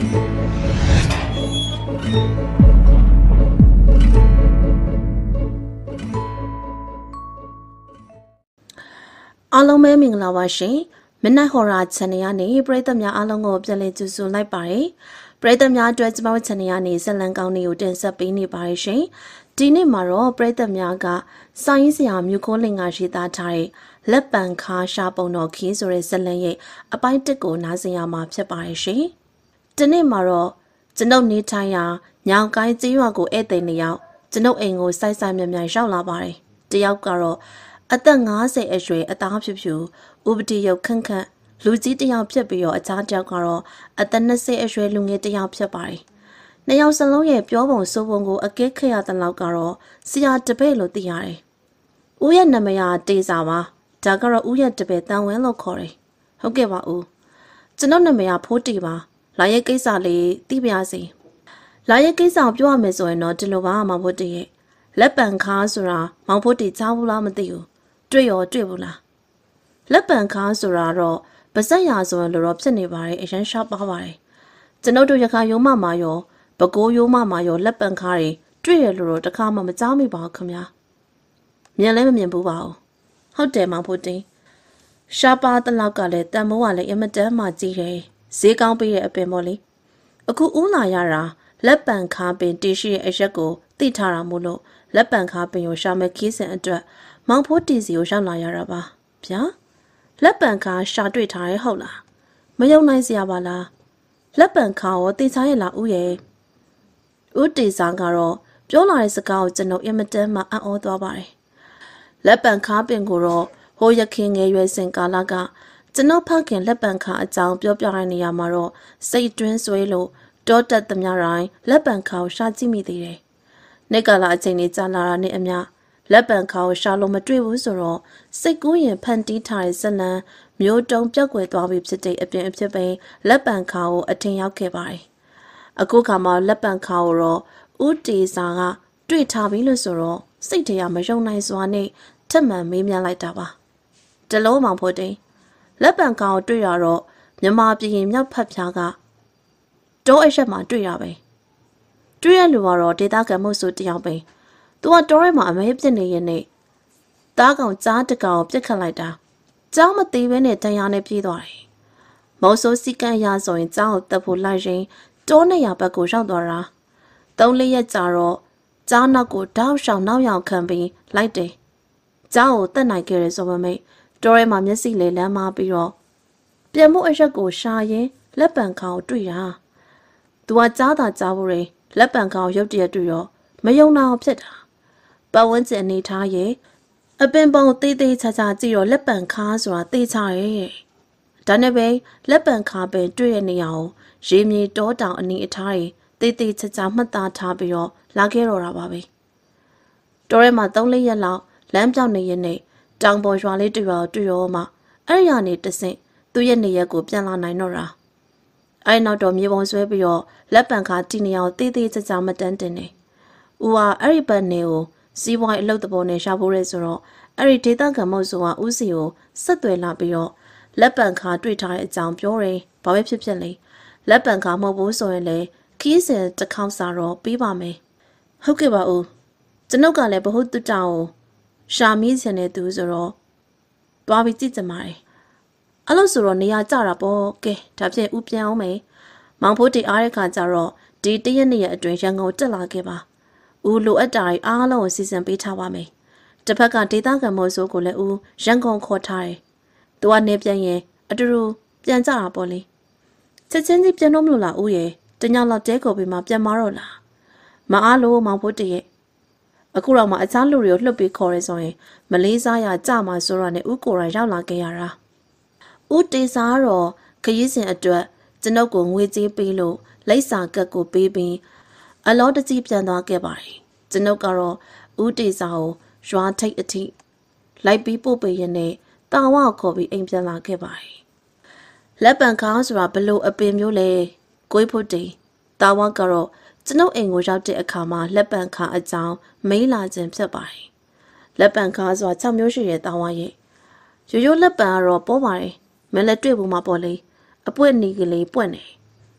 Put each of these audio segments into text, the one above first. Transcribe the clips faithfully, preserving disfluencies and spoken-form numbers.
အားလုံးပဲမင်္ဂလာပါရှင်မနက်ဟော်ရာ channel ကနေပရိသတ်များအားလုံးကိုပြန်လည်ကြိုဆိုလိုက်ပါတယ်ပရိသတ်များအတွက်ကျွန်တော် channel ကနေဇက်လန်ကောင်းတွေကိုတင်ဆက်ပေးနေပါတယ်ရှင်ဒီနေ့မှာတော့ပရိသတ်များကစာရေးဆရာမြို့ခိုးလင်ကရေးသားထားတဲ့လက်ပံခါရှာပုံတော်ခင်းဆိုတဲ့ဇက်လန်ရဲ့အပိုင်းတစ်ကိုနားဆင်ရမှာဖြစ်ပါတယ်ရှင်ဒီနေ့မှာတော့ကျွန်ုပ်နေထိုင်ရာညောင်ကိုင်းကျေးရွာကိုဧည့်သည်နှစ်ယောက်ကျွန်ုပ်အိမ်ကိုစိုက်စိုက်မြမြရောက်လာပါတယ်တယောက်ကတော့အသက်၅၀အရွယ်အသားဖြူဖြူဥပဒေရုပ်ခန့်ခန့်လူကြီးတယောက်ဖြစ်ပြီးတော့အခြားတယောက်ကတော့အသက်၂၀အရွယ်လူငယ်တယောက်ဖြစ်ပါတယ်။နှစ်ယောက်စလုံးရဲ့ပြောပုံဆိုပုံကိုအကဲခတ်ရတဲ့လောက်ကတော့ဆရာတပည့်လို့သိရတယ်။ဦးရဲ့နာမည်ကတေစာပါ။ဒါကတော့ဦးရဲ့တပည့်တန်ဝင်းလို့ခေါ်တယ်။ဟုတ်ကဲ့ပါဦး။ကျွန်တော်နာမည်ကဖိုးတီပါ။လာရဲ့ကိစ္စလေးသိပါရစေ။လာရဲ့ကိစ္စပြောရမယ်ဆိုရင်တော့ဒီလိုပါမောင်ဖိုးတီရဲ့လက်ပံခါဆိုတာမောင်ဖိုးတီချားဘူးလားမသိဘူး။တွေ့ရောတွေ့ဘူးလားလက်ပံခါဆိုတာတော့ပါဇက်ရာဆိုရင်လိုတော့ဖြစ်နေပါတယ်အရန်ရှားပါပါတယ်ကျွန်ုပ်တို့ရခါရုံးမမှာရောပကိုးရုံးမမှာရောလက်ပံခါတွေတွေ့ရလို့တော့တခါမှမကြားမိပါဘူးခင်ဗျာမြင်လည်းမမြင်ဘူးပါဘူးဟုတ်တယ်မောင်ဖို့တင်ရှားပါတလောက်ကလည်းတန်မိုးကလည်းအမတန်မှကြီးတယ်ဈေးကောင်းပေးတဲ့အပင်ပေါ့လေအခုဦးလာရတာလက်ပံခါပင်တရှိရဲ့အရက်ကိုသိထားတာမို့လို့လက်ပံခါပင်ကိုရှာမခီးစင်အတွက်မောင်ဖိုးတီစီကိုရောက်လာရတာပါဗျာလက်ပံခါရှာတွေ့ထားရဲဟုတ်လားမယုံနိုင်စရာပါလားလက်ပံခါရောတေချာရဲ့လားဦးရဲ့ဦးတေစာကတော့ပြောလာတဲ့စကားကိုကျွန်တော်အင်မတန်မှအံ့ဩသွားပါတယ်လက်ပံခါပင်ကိုတော့ဟိုရခင်ငယ်ရွယ်စဉ်ကာလကကျွန်တော်ဖခင်လက်ပံခါအကြောင်းပြောပြတဲ့နေရာမှာတော့စိတ်တွင်းဆွဲလို့တောတက်သမျှတိုင်းလက်ပံခါကိုရှာကြည့်မိသေးတယ်နေကလာအချိန်လေးကြာလာတာနဲ့အမျှလက်ပံခါကိုရှာလို့မတွေ့ဘူးဆိုတော့စိတ်ကူးရင်ဖန်တီးထားတဲ့ဇလံမျိုးတုံပြောက်ွယ်သွားပြီဖြစ်တဲ့အပြင်အဖြစ်ပဲလက်ပံခါကိုအထင်ရောက်ခဲ့ပါတယ်။အခုခါမှာလက်ပံခါကိုတော့ဦးတေစာကတွေ့ထားပြီလို့ဆိုတော့စိတ်ထဲကမယုံနိုင်စွာနဲ့ထက်မှန်မေးမြန်းလိုက်တာပါ။တလုံးမောင်ဖို့တိန်လက်ပံခါကိုတွေ့ရတော့မြမပြည်ရင်မြောက်ဖက်ဖြားကတောအရက်မှာတွေ့ရပဲ။တွေ့ရလူကတော့ဒေတာကမှုဆိုတယောက်ပဲ။သူကတောထဲမှာအမဲပြစ်နေရင်နဲ့တားကောင်ကြားတကောင်ပြစ်ခတ်လိုက်တာကျောင်းမသေးဘဲနဲ့တရားနဲ့ပြေးသွားတယ်မော်ဆိုးစီကန်ရဆိုရင်ကျောင်းကိုတက်ဖို့လိုက်ရင်တောနေရဘက်ကိုရောက်သွားတာသုံးလေးရက်ကြာတော့ကျောင်းနောက်ကိုတောက်ရှောင်နောက်ရောက်ခံပြီးလိုက်တယ်ကျောင်းကိုတက်နိုင်ခဲ့ရဆိုပေမဲ့တောထဲမှာမျက်စိလေးလမ်းမပြီးတော့ပြန်မှုအရက်ကိုရှာရင်လက်ပံခေါင်တွေ့တာသူကကြားတာကြားဖို့ရင်လက်ပံခေါင်ရုပ်တရက်တွေ့တော့မယုံနာအောင်ဖြစ်တာပတ်ဝန်းကျင်အနေထားရဲ့အပင်ပုံသေးသေးချာချာကြည့်တော့လက်ပံခါဆိုတာသေချာရဲ့ဒါနဲ့ပဲလက်ပံခါပင်တွေ့ရနေအောင်ရေမြေတောတောင်အနေအထားတွေသေးသေးချာချာမှတ်သားထားပြီးတော့လာခဲ့တော့တာပါပဲတောထဲမှာသုံးလေးရက်လောက်လမ်းပြောင်းနေရင်နဲ့တောင်ပေါ်ရွာလေးတွေ့ရောတွေ့ရောမှအဲ့ရနေတဆင့်သူ့ရဲ့နေရက်ကိုပြန်လာနိုင်တော့တာအဲ့နောက်တော့မြေပုံဆွဲပြီးတော့လက်ပံခါတီနေအောင်သေးသေးချာချာမတန်းတင်နေဦးဟာအဲ့ဒီဘက်နေကိုစီးပွားရေးအလုပ်တပေါ်နဲ့ရှာဖို့ရဲဆိုတော့အဲ့ဒီဒေသခံမဟုတ်ဆိုကဦးစီကိုဆက်သွယ်လာပြီးတော့လက်ပံခါတွေ့ထားတဲ့အကြောင်းပြောတယ်ဘာပဲဖြစ်ဖြစ်လေလက်ပံခါမဟုတ်ဘူးဆိုရင်လေခီးစင်တစ်ခေါက်စာတော့ပြီးပါမယ်ဟုတ်ကဲ့ပါဦးကျွန်ုပ်ကလည်းဘဟုတုတ္တကိုရှာမီးစင်တဲ့သူဆိုတော့တွားပြီးကြည့်ကြမှာတယ်အဲ့လိုဆိုတော့နေရာကြတာပေါ့ကဲဒါဖြင့်ဦးပြန်အောင်မယ်မောင်ဖိုးတီအားတဲ့ခါကျတော့ဒီတရက်နေ့အတွင်းရန်ကုန်တက်လာခဲ့ပါဦးလိုအပ်တာအားလုံးကိုစီစဉ်ပေးထားပါမယ်။တစ်ဖက်ကဒေသခံမို့ဆိုကိုလည်းဦးရန်ကုန်ခေါ်ထားတယ်။သူကနေပြန်ရင်အတူတူပြန်ကြတာပေါ့လေ။ချက်ချင်းကြီးပြန်တော့မလို့လားဦးရဲ့တညလောက်တဲကိုပြီးမှပြန်မတော့လား။မအားလို့မောင်ဖို့တရဲ့အခုတော့မှအခြားလူတွေကိုလှုပ်ပြီးခေါ်ရဲဆိုရင်မလေးစားရကြမှာဆိုတော့နဲ့ဦးကိုယ်တိုင်ရောက်လာခဲ့ရတာ။ဦးတေစာတော့ခရီးစဉ်အတွက်ကျွန်ုပ်ကိုငွေကြေးပေးလို့လိပ်စာကတ်ကိုပေးပြီးအလောတကြီးပြန်သွားခဲ့ပါတယ်ကျွန်ုပ်ကတော့ဦးတေစာကိုရွာထိတ်အထိလိုက်ပြီးပို့ပေးရင်းနဲ့တာဝါခေါ်ပြီးအိမ်ပြန်လာခဲ့ပါတယ်လက်ပံခါဆိုတာဘလို့အပင်မျိုးလဲကိုယ်ဖို့တေတာဝါကတော့ကျွန်ုပ်အိမ်ကိုရောက်တဲ့အခါမှာလက်ပံခါအကြောင်းမေးလာခြင်းဖြစ်ပါတယ်လက်ပံခါဆိုတာ၆မျိုးရှိတဲ့တာဝါရဲ့ရိုးရိုးလက်ပံကတော့ပေါ်ပါတယ်မလဲတွေ့ဖို့မှာပေါ့လေအပွင့်နေကလေးပွင့်နေဒ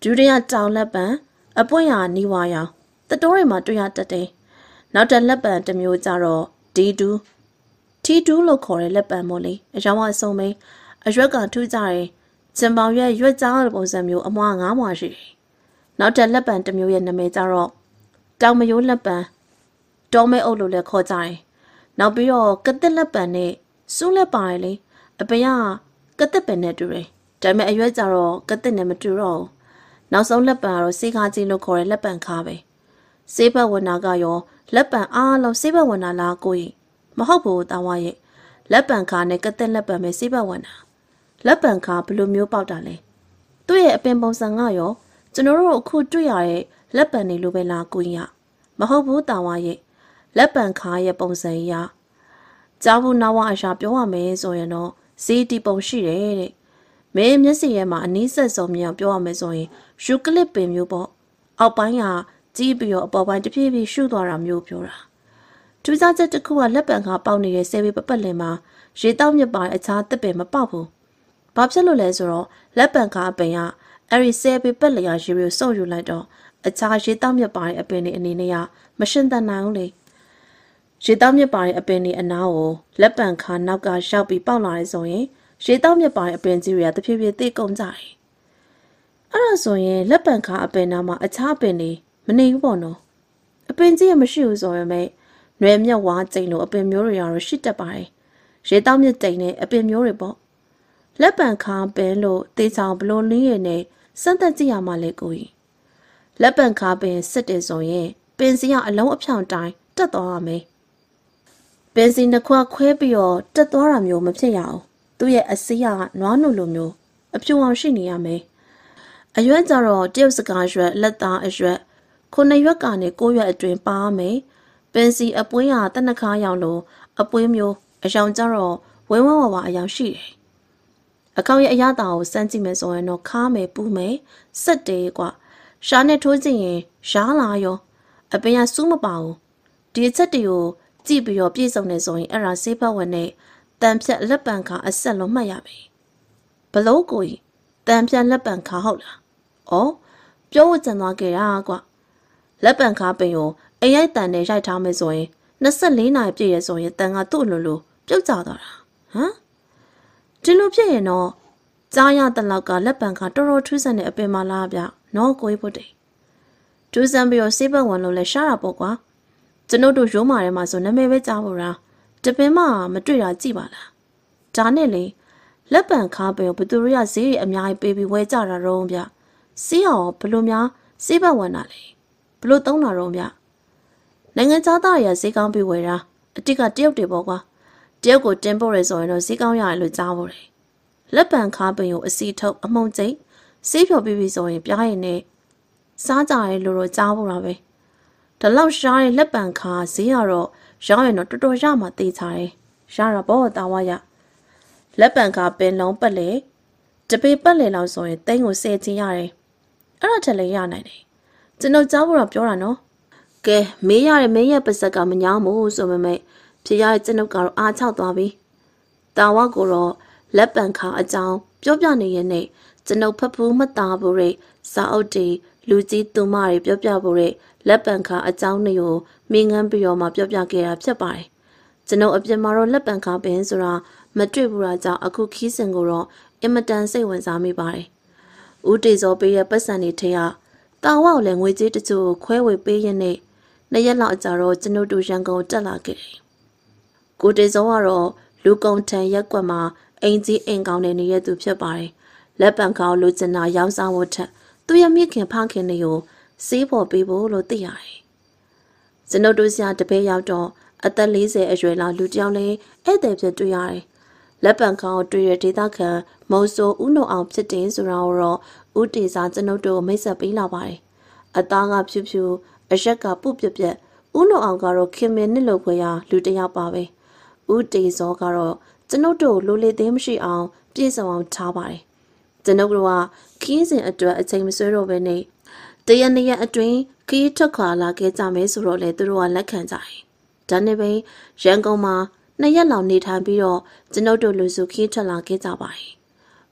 ဒုတိယတောင်လက်ပံအပွင့်ရနီးဝါရောင်တတိုးတွေမှာတွေ့ရတတ်တယ်နောက်တစ်လက်ပံတစ်မျိုးကြတော့ဒီတူတီတူလို့ခေါ်တဲ့လက်ပံမို့လေအရောင်အစုံပဲအရွက်ကထူးကြတယ်ကျင်ပေါင်ရွက်ရွက်ကြားတဲ့ပုံစံမျိုးအမွှားငါးမွှားရှိတယ်နောက်တစ်လက်ပံတစ်မျိုးရဲ့နာမည်ကြတော့တောင်မယိုးလက်ပံတောမဲအုပ်လို့လည်းခေါ်ကြတယ်နောက်ပြီးတော့ကတစ်လက်ပံနဲ့စူးလက်ပါတယ်လေအပင်ကကတစ်ပင်နဲ့တူတယ်ဒါပေမဲ့အရွက်ကြတော့ကတစ်နဲ့မတူတော့ဘူးနောက်ဆုံးလက်ပံကတော့စေးခါကြီးလို့ခေါ်တဲ့လက်ပံခါပဲစေးဘက်ဝနာကရောလက်ပံအားလုံးစေးဘက်ဝနာလားကိုကြီးမဟုတ်ဘူးတာဝရဲ့လက်ပံခါနဲ့ကတဲ့လက်ပံပဲစေးဘက်ဝနာလက်ပံခါဘယ်လိုမျိုးပေါက်တာလဲသူ့ရဲ့အပင်ပုံစံကရောကျွန်တော်တို့အခုတွေ့ရတဲ့လက်ပံတွေလိုပဲလားကိုကြီးမဟုတ်ဘူးတာဝရဲ့လက်ပံခါရဲ့ပုံစံရကြားဘူးနာဝအရာပြောရမယ်ဆိုရင်တော့စေးတီပုံရှိတယ်တဲ့မင်းမျက်စိရဲမှာအနည်းဆက်ဆုံးမြင်အောင်ပြောရမယ်ဆိုရင်ယူကလစ်ပင်မျိုးပေါ့အောက်ပိုင်းကကြီးပြီးတော့အပေါ်ပိုင်းတစ်ပြေးပြေးရှုသွားတာမျိုးပြောတာထူးခြားချက်တစ်ခုကလက်ပံခါပေါက်နေတဲ့ဆဲဘေးပပတ်လင်မှာရေတောက်မြစ်ပိုင်းအခြားတစ်ပင်မပေါက်ဘူးဘာဖြစ်လို့လဲဆိုတော့လက်ပံခါအပင်ကအဲ့ဒီဆဲဘေးပတ်လျာရေကိုစုပ်ယူလိုက်တော့အခြားရေတောက်မြစ်ပိုင်းအပင်တွေအနေနဲ့ကမရှင်းတန်နိုင်ဘူးလေရေတောက်မြစ်ပိုင်းအပင်တွေအနားကိုလက်ပံခါနောက်ကရောက်ပြီးပေါက်လာတယ်ဆိုရင်ရေတောက်မြစ်ပိုင်းအပင်ကြီးတွေကတဖြည်းဖြည်းသိကုန်ကြတယ်အဲ့ဒါဆိုရင်လက်ပံခါအပင်နားမှာအခြားအပင်တွေမနေဘူးပေါ့နော်အပင်ကြီးရမရှိဘူးဆိုရင်ပဲနွယ်မြက်ဝါကျိန်လိုအပင်မျိုးတွေရောရှိတတ်ပါတယ်ရေတောက်မြစ်ကျိန်နဲ့အပင်မျိုးတွေပေါ့လက်ပံခါပင်လို့တေချောင်ဘလို့လင်းရည်နဲ့စမ်းသပ်ကြည့်ရမှလေကိုကြီးလက်ပံခါပင်စစ်တယ်ဆိုရင်ပင်စီကအလုံးအဖြောင်တိုင်းတက်သွားရမယ်ပင်စီနှစ်ခွခွဲပြီးတော့တက်သွားတာမျိုးမဖြစ်ရအောင်သူ့ရဲ့အစီးကနွားနုလိုမျိုးအဖြူအောင်ရှိနေရမယ်အရွက်ကြတော့တရုတ်စကားရွက်လက်သားအရွက်ခုနှစ်ရွက်ကနေကိုးရွက်အတွင်းပါမယ်ပင်စီအပွင့်ရတနခါရောင်လိုအပွင့်မျိုးအယောင်ကြတော့ဝင်းဝဝဝအယောင်ရှိတယ်အကောင့်ရဲ့အရသာကိုစမ်းကြည့်မယ်ဆိုရင်တော့ခါမယ်ပူမယ်စက်တယ်ကွာရှားနဲ့ထိုးကြည့်ရင်ရှားလာရောအပင်ကစူးမပါဘူးဒီအချက်တွေကိုကြည့်ပြီးတော့ပြည့်စုံနေဆိုရင်အဲ့ဒါဆေးဘက်ဝင်နဲ့တန်ဖြတ်လက်ပံခါအဆက်လုံးမှတ်ရမယ်ဘလို့ကိုကြီးတန်ဖြတ်လက်ပံခါဟုတ်လားဩပြောဝကြံသွားကြတာကွာလက်ပံခါပင်ကိုအိမ်ရိုက်တန်နဲ့ရိုက်ထားမယ်ဆိုရင်နှစ်ဆယ့်လေးနာရီပြည့်ရဆိုရင်တန်ကသူ့လိုလိုပြုတ်ကျသွားတာဟမ်ဒီလိုဖြစ်ရင်တော့ကြားရတဲ့လောက်ကလက်ပံခါတော်တော်ထူးဆန်းတဲ့အပင်မလားဗျနော်ကိုကြီးဖို့တယ်ထူးဆန်းပြီးတော့စေးဘက်ဝင်လို့လဲရှားတာပေါ့ကွာကျွန်တို့တို့ရုံးမာထဲမှာဆိုနာမည်ပဲကြားဖို့လားတပင်မှမတွေ့တာကြည့်ပါလားဒါနဲ့လေလက်ပံခါပင်ကိုဘသူတွေကဈေးတွေအများကြီးပေးပြီးဝယ်ကြတာတော့ဗျစီးအောင်ဘလို့များစေးဘက်ဝင်တာလေဘလို့သုံးတာတော့ဗျနိုင်ငံသားသားတွေကဈေးကောင်းပြီးဝယ်တာအတိတ်ကတရုတ်တွေပေါ့ကွာတရုတ်ကိုတင်ပို့ရဲဆိုရင်တော့ဈေးကောင်းရတယ်လို့ကြားဖို့တယ်လက်ပံခါပင်ကိုအစီထုတ်အမုံကျိတ်စေးဖြော်ပြီးပြီဆိုရင်ပြားရင်နဲ့စားကြရဲလို့တော့ကြားဖို့တာပဲဒါလောက်ရှားတဲ့လက်ပံခါဈေးကတော့ရောင်းရင်တော့တော်တော်ရမှသေးချာတယ်ရတာပေါ့တာဝရလက်ပံခါပင်လုံးပတ်လေတပေပတ်လေလောက်ဆိုရင်တိန်းကိုဆယ်ချင်ရတယ်အဲ့ဒါထက်လည်းရနိုင်တယ်ကျွန်တော်ကြားဖို့တော့ပြောတာနော်ကဲမေးရတဲ့မင်းရဲ့ပါဇက်ကမညောင်းဘူးဆိုပေမဲ့ဖြစ်ရတဲ့ကျွန်ုပ်ကတော့အားချောက်သွားပြီတာဝကိုတော့လက်ပံခါအကြောင်းပြောပြနေရတဲ့ကျွန်ုပ်ဖတ်ဖို့မသားဘူးတဲ့စာအုပ်တွေလူကြီးသူမတွေပြောပြဖို့တဲ့လက်ပံခါအကြောင်းတွေကိုမင်းငန်းပြီးတော့မှပြောပြခဲ့တာဖြစ်ပါတယ်ကျွန်ုပ်အပြင်မှာတော့လက်ပံခါပင်ဆိုတာမတွေ့ဘူးလားကြောင့်အခုခီးစင်ကိုတော့အင်မတန်စိတ်ဝင်စားမိပါတယ်ဦးတေစောပေးတဲ့ပတ်စံတွေထဲကတာဝကိုလည်းငွေကြေးတချို့ခွဲဝေပေးရင်းနဲ့နှစ်ရက်လောက်ကြာတော့ကျွန်ုပ်တို့ရန်ကုန်တက်လာခဲ့တယ်ကိုတေစောကတော့လူကုန်ထံရက်ကွက်မှာအိမ်ကြီးအိမ်ကောင်းနေနေတဲ့သူဖြစ်ပါတယ်လက်ပံခါကိုလိုချင်တာရောင်းစားဖို့ထက်သူရမိခင်ဖခင်တွေကိုစေးဖို့ပေးဖို့လို့သိရတယ်ကျွန်ုပ်တို့ဆရာတပည့်ရောက်တော့အသက်လေးဆယ်အရွယ်လောက်လူတစ်ယောက်လေးဧည့်သည်ဖြစ်တွေ့ရတယ်လက်ပံခါကိုတွေ့ရဒေသခံမုံဆိုဦးနှုံအောင်ဖြစ်တယ်ဆိုတာကိုတော့ဦးတေစာကျွန်ုပ်တို့မိတ်ဆက်ပေးလာပါတယ်အသားကဖြူဖြူအရက်ကပုတ်ပြပြက်ဦးနှုံအောင်ကတော့ခင်မင်းနှစ်လို့ဖွယ်ရလူတစ်ယောက်ပါပဲဦးတေစောကတော့ကျွန်ုပ်တို့လိုလေသေးမရှိအောင်ပြည့်စုံအောင်ထားပါတယ်ကျွန်ုပ်တို့ကခီးစဉ်အတွက်အချိန်မဆွဲတော့ဘဲနဲ့တရနေ့ရက်အတွင်းခီးထွက်ခွာလာခဲ့ကြမယ်ဆိုတော့လေသူတို့ကလက်ခံကြတယ်ဒါနဲ့ပဲရန်ကုန်မှာနှစ်ရက်လောက်နေထိုင်ပြီးတော့ကျွန်ုပ်တို့လူစုခီးထွက်လာခဲ့ကြပါတယ်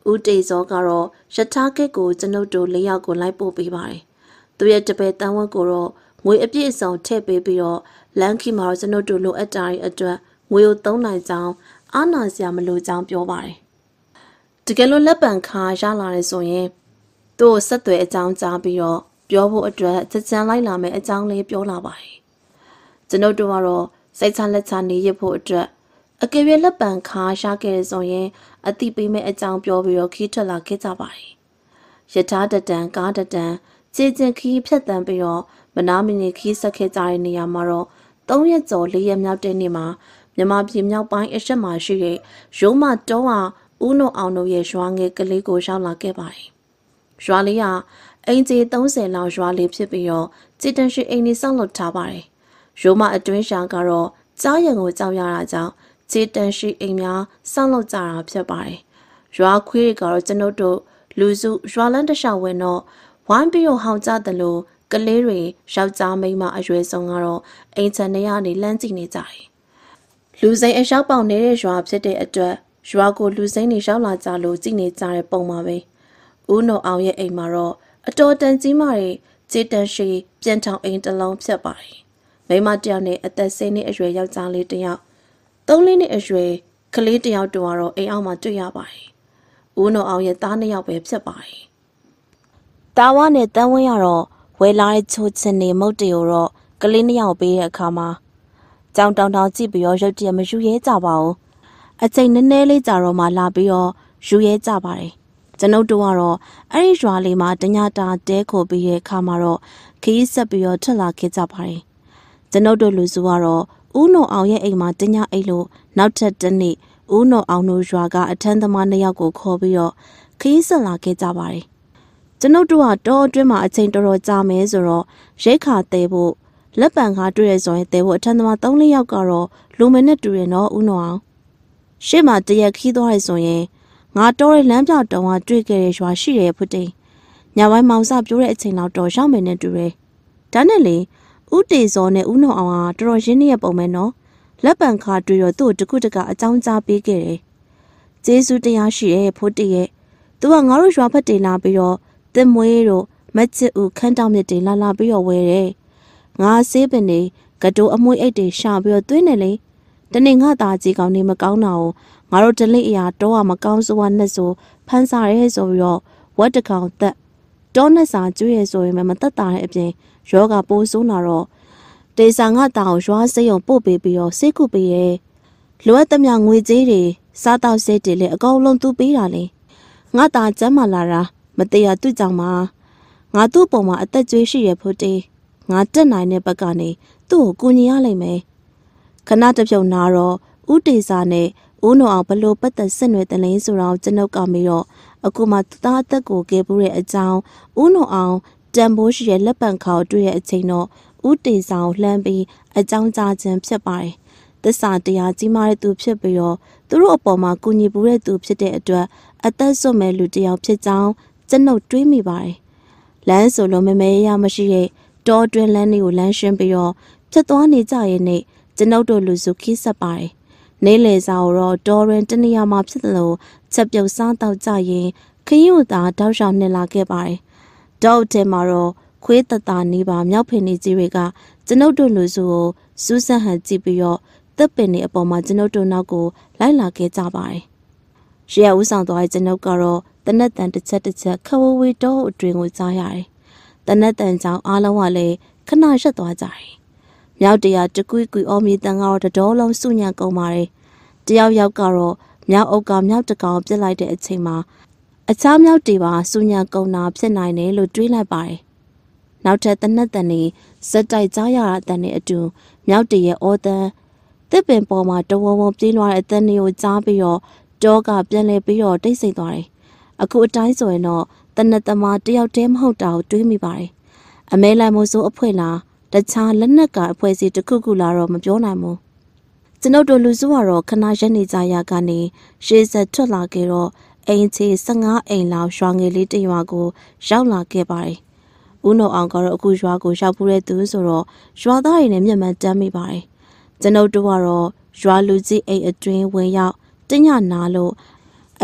ဦးတေဇောကတော့ရထားကစ်ကိုကျွန်ုပ်တို့လေးယောက်ကိုလိုက်ပို့ပေးပါတယ်။သူရဲ့တပည့်တန်းဝက်ကိုတော့ငွေအပြည့်အစုံထည့်ပေးပြီးတော့လမ်းခီမှာတော့ကျွန်ုပ်တို့လိုအပ်တာတွေအတွက်ငွေကိုသုံးနိုင်ကြောင်းအားနာစရာမလိုကြောင်းပြောပါတယ်။တကယ်လို့လက်ပံခါရလာတယ်ဆိုရင်သူ့ကိုဆက်သွယ်အကြောင်းကြားပြီးတော့ပြောဖို့အတွက်ချက်ချမ်းလိုက်လာမယ်အကြောင်းလေးပြောလာပါတယ်။ကျွန်ုပ်တို့ကတော့စိတ်ချလက်ချနေရဖို့အတွက်အကယ်၍လက်ပံခါရခဲ့ရဆိုရင်အတိပေးမဲ့အကြောင်းပြောပြီးတော့ခီးထွက်လာခဲ့ကြပါတယ်။ရထားတတန်ကားတတန်ခြေကျင်ခီးဖြတ်တန်းပြီးတော့မနာမနေခီးဆက်ခဲ့ကြတဲ့နေရာမှာတော့သုံးရက်ကျော်လေးရက်မြောက်တဲ့နေ့မှာမြန်မာပြည်မြောက်ပိုင်းအရှက်မှာရှိတဲ့ရိုးမတောဟာဦးနိုအောင်တို့ရဲ့ရွာငယ်ကလေးကိုရောက်လာခဲ့ပါတယ်။ရွာလေးဟာအင်ဂျီသုံးဆယ်လောက်ရွာလေးဖြစ်ပြီးတော့ကြည်တန်ရှိအိမ်ကြီးဆောက်လုပ်ထားပါတယ်။ရိုးမအတွင်းရှာကတော့ကြားရံကိုကြောက်ရတာကြောင့်ကြည်တန်ရှိအိမ်များဆောက်လုပ်ကြတာဖြစ်ပါတယ်။ရွာခွေးတွေကတော့ကျွန်ုပ်တို့လူစုရွာလန်းတစ်လျှောက်ဝင်တော့ဝိုင်းပြီးတော့ဟောင်ကြတယ်လို့ကလေးတွေယောက်ျားမိန်းမအရွယ်ဆုံးကတော့အိမ်ချန်ထဲကနေလမ်းကြည့်နေကြတယ်။လူစိမ်းအလျှောက်ပေါက်နေတဲ့ရွာဖြစ်တဲ့အတွက်ရွာကိုလူစိမ်းတွေရောက်လာကြလို့ကြည့်နေကြတဲ့ပုံပါပဲ။ဦးနိုအောင်ရဲ့အိမ်မှာတော့အတော်တန်ကြီးမာတဲ့ခြေတန်ရှိပြန်ထောင်အိမ်တစ်လုံးဖြစ်ပါတယ်။မိန်းမတစ်ယောက်နဲ့အသက်ဆယ်နှစ်အရွယ်ယောက်ျားလေးတစ်ယောက်သုံးလေးနှစ်အရွယ်ကလေးတစ်ယောက်တို့ကတော့အိမ်အောက်မှာတွေ့ရပါတယ်။ဦးနိုအောင်ရဲ့သားနှစ်ယောက်ပဲဖြစ်ပါတယ်။တာဝါနဲ့တန်းဝင်းရတော့ဝဲလာတဲ့ချိုးချင်နေမုတ်တေကိုတော့ကလေးနှစ်ယောက်ပေးတဲ့အခါမှာကြောင်တောင်တောင်ကြည့်ပြီးတော့ရုတ်တရက်မယူရဲကြပါဘူးအချိန်နည်းနည်းလေးကြာတော့မှလာပြီးတော့ယူရဲကြပါတယ်ကျွန်ုပ်တို့ကတော့အဲ့ဒီရွာလေးမှာတညတာတဲခိုပြီးတဲ့အခါမှာတော့ခီးဆက်ပြီးတော့ထွက်လာခဲ့ကြပါတယ်ကျွန်ုပ်တို့လူစုကတော့ဦးနိုအောင်ရဲ့အိမ်မှာတညအိတ်လို့နောက်ထပ်တစ်နေ့ဦးနိုအောင်တို့ရွာကအထမ်းသမားနှစ်ယောက်ကိုခေါ်ပြီးတော့ခီးဆက်လာခဲ့ကြပါတယ်ကျွန်ုပ်တို့ကတောအတွင်းမှာအချိန်တော်တော်ကြာမယ်ဆိုတော့ရိတ်ခါတဲဖို့လက်ပံကားတွေ့ရဆိုရင်တဲဖို့အထမ်းသမားသုံးလေးယောက်ကတော့လူမနဲ့တူရနော်ဦးနိုအောင်ရှေ့မှာတရက်ခီးသွားရဆိုရင်ငါတော်ရဲ့လမ်းပြောက်တုံးကတွေ့ခဲ့တဲ့ရွာရှိတယ်ဖွတိန်ညပိုင်းမောင်စပြိုးတဲ့အချိန်လောက်တော့ရောက်မယ်နဲ့တူတယ်ဒါနဲ့လေဦးတေစောနဲ့ဦးနိုအောင်ကတော်တော်ရင်းနှီးရပုံပဲနော်လက်ပံခါတွေ့တော့သူ့တခုတကအကြောင်းကြားပေးခဲ့တယ်ကျေးဇူးတရားရှိရဲ့ဖွတိရဲ့သူကငါတို့ရွာဖက်တင်လာပြီးတော့တင်မွေးတို့မက်ချစ်ဦးခန်းတောင်မြစ်တွေလာလာပြီးတော့ဝဲတယ်ငါဆေးပင်နေကတိုးအမွှေးအိတ်တွေရှာပြီးတော့သွင်းတယ်လေတနေ့ငါသားကြီးကောင်းနေမကောင်းတာကိုငါတို့ဒလိအရာတော့မကောင်းဆိုးဝါနဲ့ဆိုဖန်းစားရဲဆိုပြီးတော့ဝတ်တကောင်သက်တောနဲ့စာကျွေးရဲဆိုရင်မသက်တာတဲ့အပြင်ယောဂပိုးဆိုးလာတော့တေစာငါသားကိုရွာစိတ်ုံပို့ပေးပြီးတော့စိတ်ကုပေးရဲလိုအပ်သမျှငွေကြေးတွေစားတောက်စိတ်တွေလည်းအကုန်လုံးသူပေးတာလေငါသားကျမ်းမာလာတာမတရားသူ့ကြောင့်မှာငါသူ့ပုံမှာအသက်ကျွေးရှိရဖို့တေးငါတက်နိုင်တဲ့ဘက်ကနေသူ့ကိုကူညီရလိမ့်မယ်ခဏတစ်ဖြုတ်နာတော့ဦးတေစာနဲ့ဦးနိုအောင်ဘလို့ပတ်သက်ဆက်နွယ်တလင်းဆိုတော့ကျွန်ုပ်ကမေးတော့အခုမှသူသားအသက်ကိုကယ်ပိုးတဲ့အကြောင်းဦးနိုအောင်တန်ဖိုးရှိတဲ့လက်ပံခါကိုတွေ့တဲ့အချိန်တော့ဦးတေစာကိုလှမ်းပြီးအကြောင်းကြားခြင်းဖြစ်ပါတယ်သစ္စာတရားကြီးမားတဲ့သူဖြစ်ပြီးတော့သူတို့အပေါ်မှာကူညီပူတဲ့သူဖြစ်တဲ့အတွက်အသက်ဆွမဲ့လူတစ်ယောက်ဖြစ်ကြောင်းကျွန်ုပ်တွေးမိပါတယ်လမ်းဆိုလို့မမဲရမရှိတဲ့တောတွင်လမ်းတွေကိုလမ်းရှင်းပြီးတော့ဖြတ်သွားနေကြရဲ့နေ့ကျွန်ုပ်တို့လူစုခီးဆက်ပါတယ်နေလေစာကိုတော့တောရင်တနေရာမှာဖြစ်တယ်လို့ချက်ပြုတ်စားတော့ကြရင်ခရီးဥသာတောက်ရှောင်နေလာခဲ့ပါတယ်တောက်တဲမှာတော့ခွေးတတာနေပါမြောက်ဖင်နေကြီးတွေကကျွန်ုပ်တို့လူစုကိုစူးစမ်းဟန်ကြည့်ပြီးတော့တပ်ပင်တွေအပေါ်မှာကျွန်ုပ်တို့နောက်ကိုလိုက်လာခဲ့ကြပါတယ်ရှေ့ဦးဆောင်သွားတဲ့ကျွန်ုပ်ကတော့တနက်တန်တစ်ချက်တစ်ချက်ခဝဝေတောအတွင်ကိုကြားရတယ်တနက်တန်ကြောင့်အားလုံးကလည်းခဏရက်သွားကြတယ်မြောက်တရာတကွီကွီအော်မီတန်ကတော့တတော်လုံးစုညံကုန်ပါတယ်တယောက်ယောက်ကတော့မြောက်အုပ်ကမြောက်တကောင်ပြစ်လိုက်တဲ့အချိန်မှာအခြားမြောက်တွေပါစုညံကုန်တာဖြစ်နိုင်တယ်လို့တွေးလိုက်ပါတယ်နောက်ထပ်တနက်တန်နေစက်တိုက်ကြားရတာတန်နဲ့အတူမြောက်တရဲ့အော်တန်တစ်ပင်ပေါ်မှာတဝုံဝုံပြေးလွှားတဲ့အတန်တွေကိုကြားပြီးတော့တောကပြန်လဲပြီးတော့တိတ်ဆိတ်သွားတယ်အခုအတိုင်းဆိုရင်တော့တနက်သမားတယောက်တည်းမဟုတ်တာကိုတွေးမိပါတယ်အမဲလိုက်မို့ဆိုအဖွဲ့လားတခြားလက်နက်ကအဖွဲ့အစည်းတစ်ခုခုလာတော့မပြောနိုင်ဘူးကျွန်ုပ်တို့လူစုကတော့ခဏရက်နေကြရကနေရှေ့ဆက်ထွက်လာခဲ့တော့အိမ်ချီ၁၅အိမ်လောက်ရွာငယ်လေးတရွာကိုရောက်လာခဲ့ပါတယ်ဦးနိုအောင်ကတော့အခုရွာကိုရောက်ပူတဲ့သူဆိုတော့ရွာသားတွေနဲ့မျက်မှန်တမ်းမိပါတယ်ကျွန်ုပ်တို့ကတော့ရွာလူကြီးအိမ်အတွင်းဝင်ရောက်တညနာလို့အ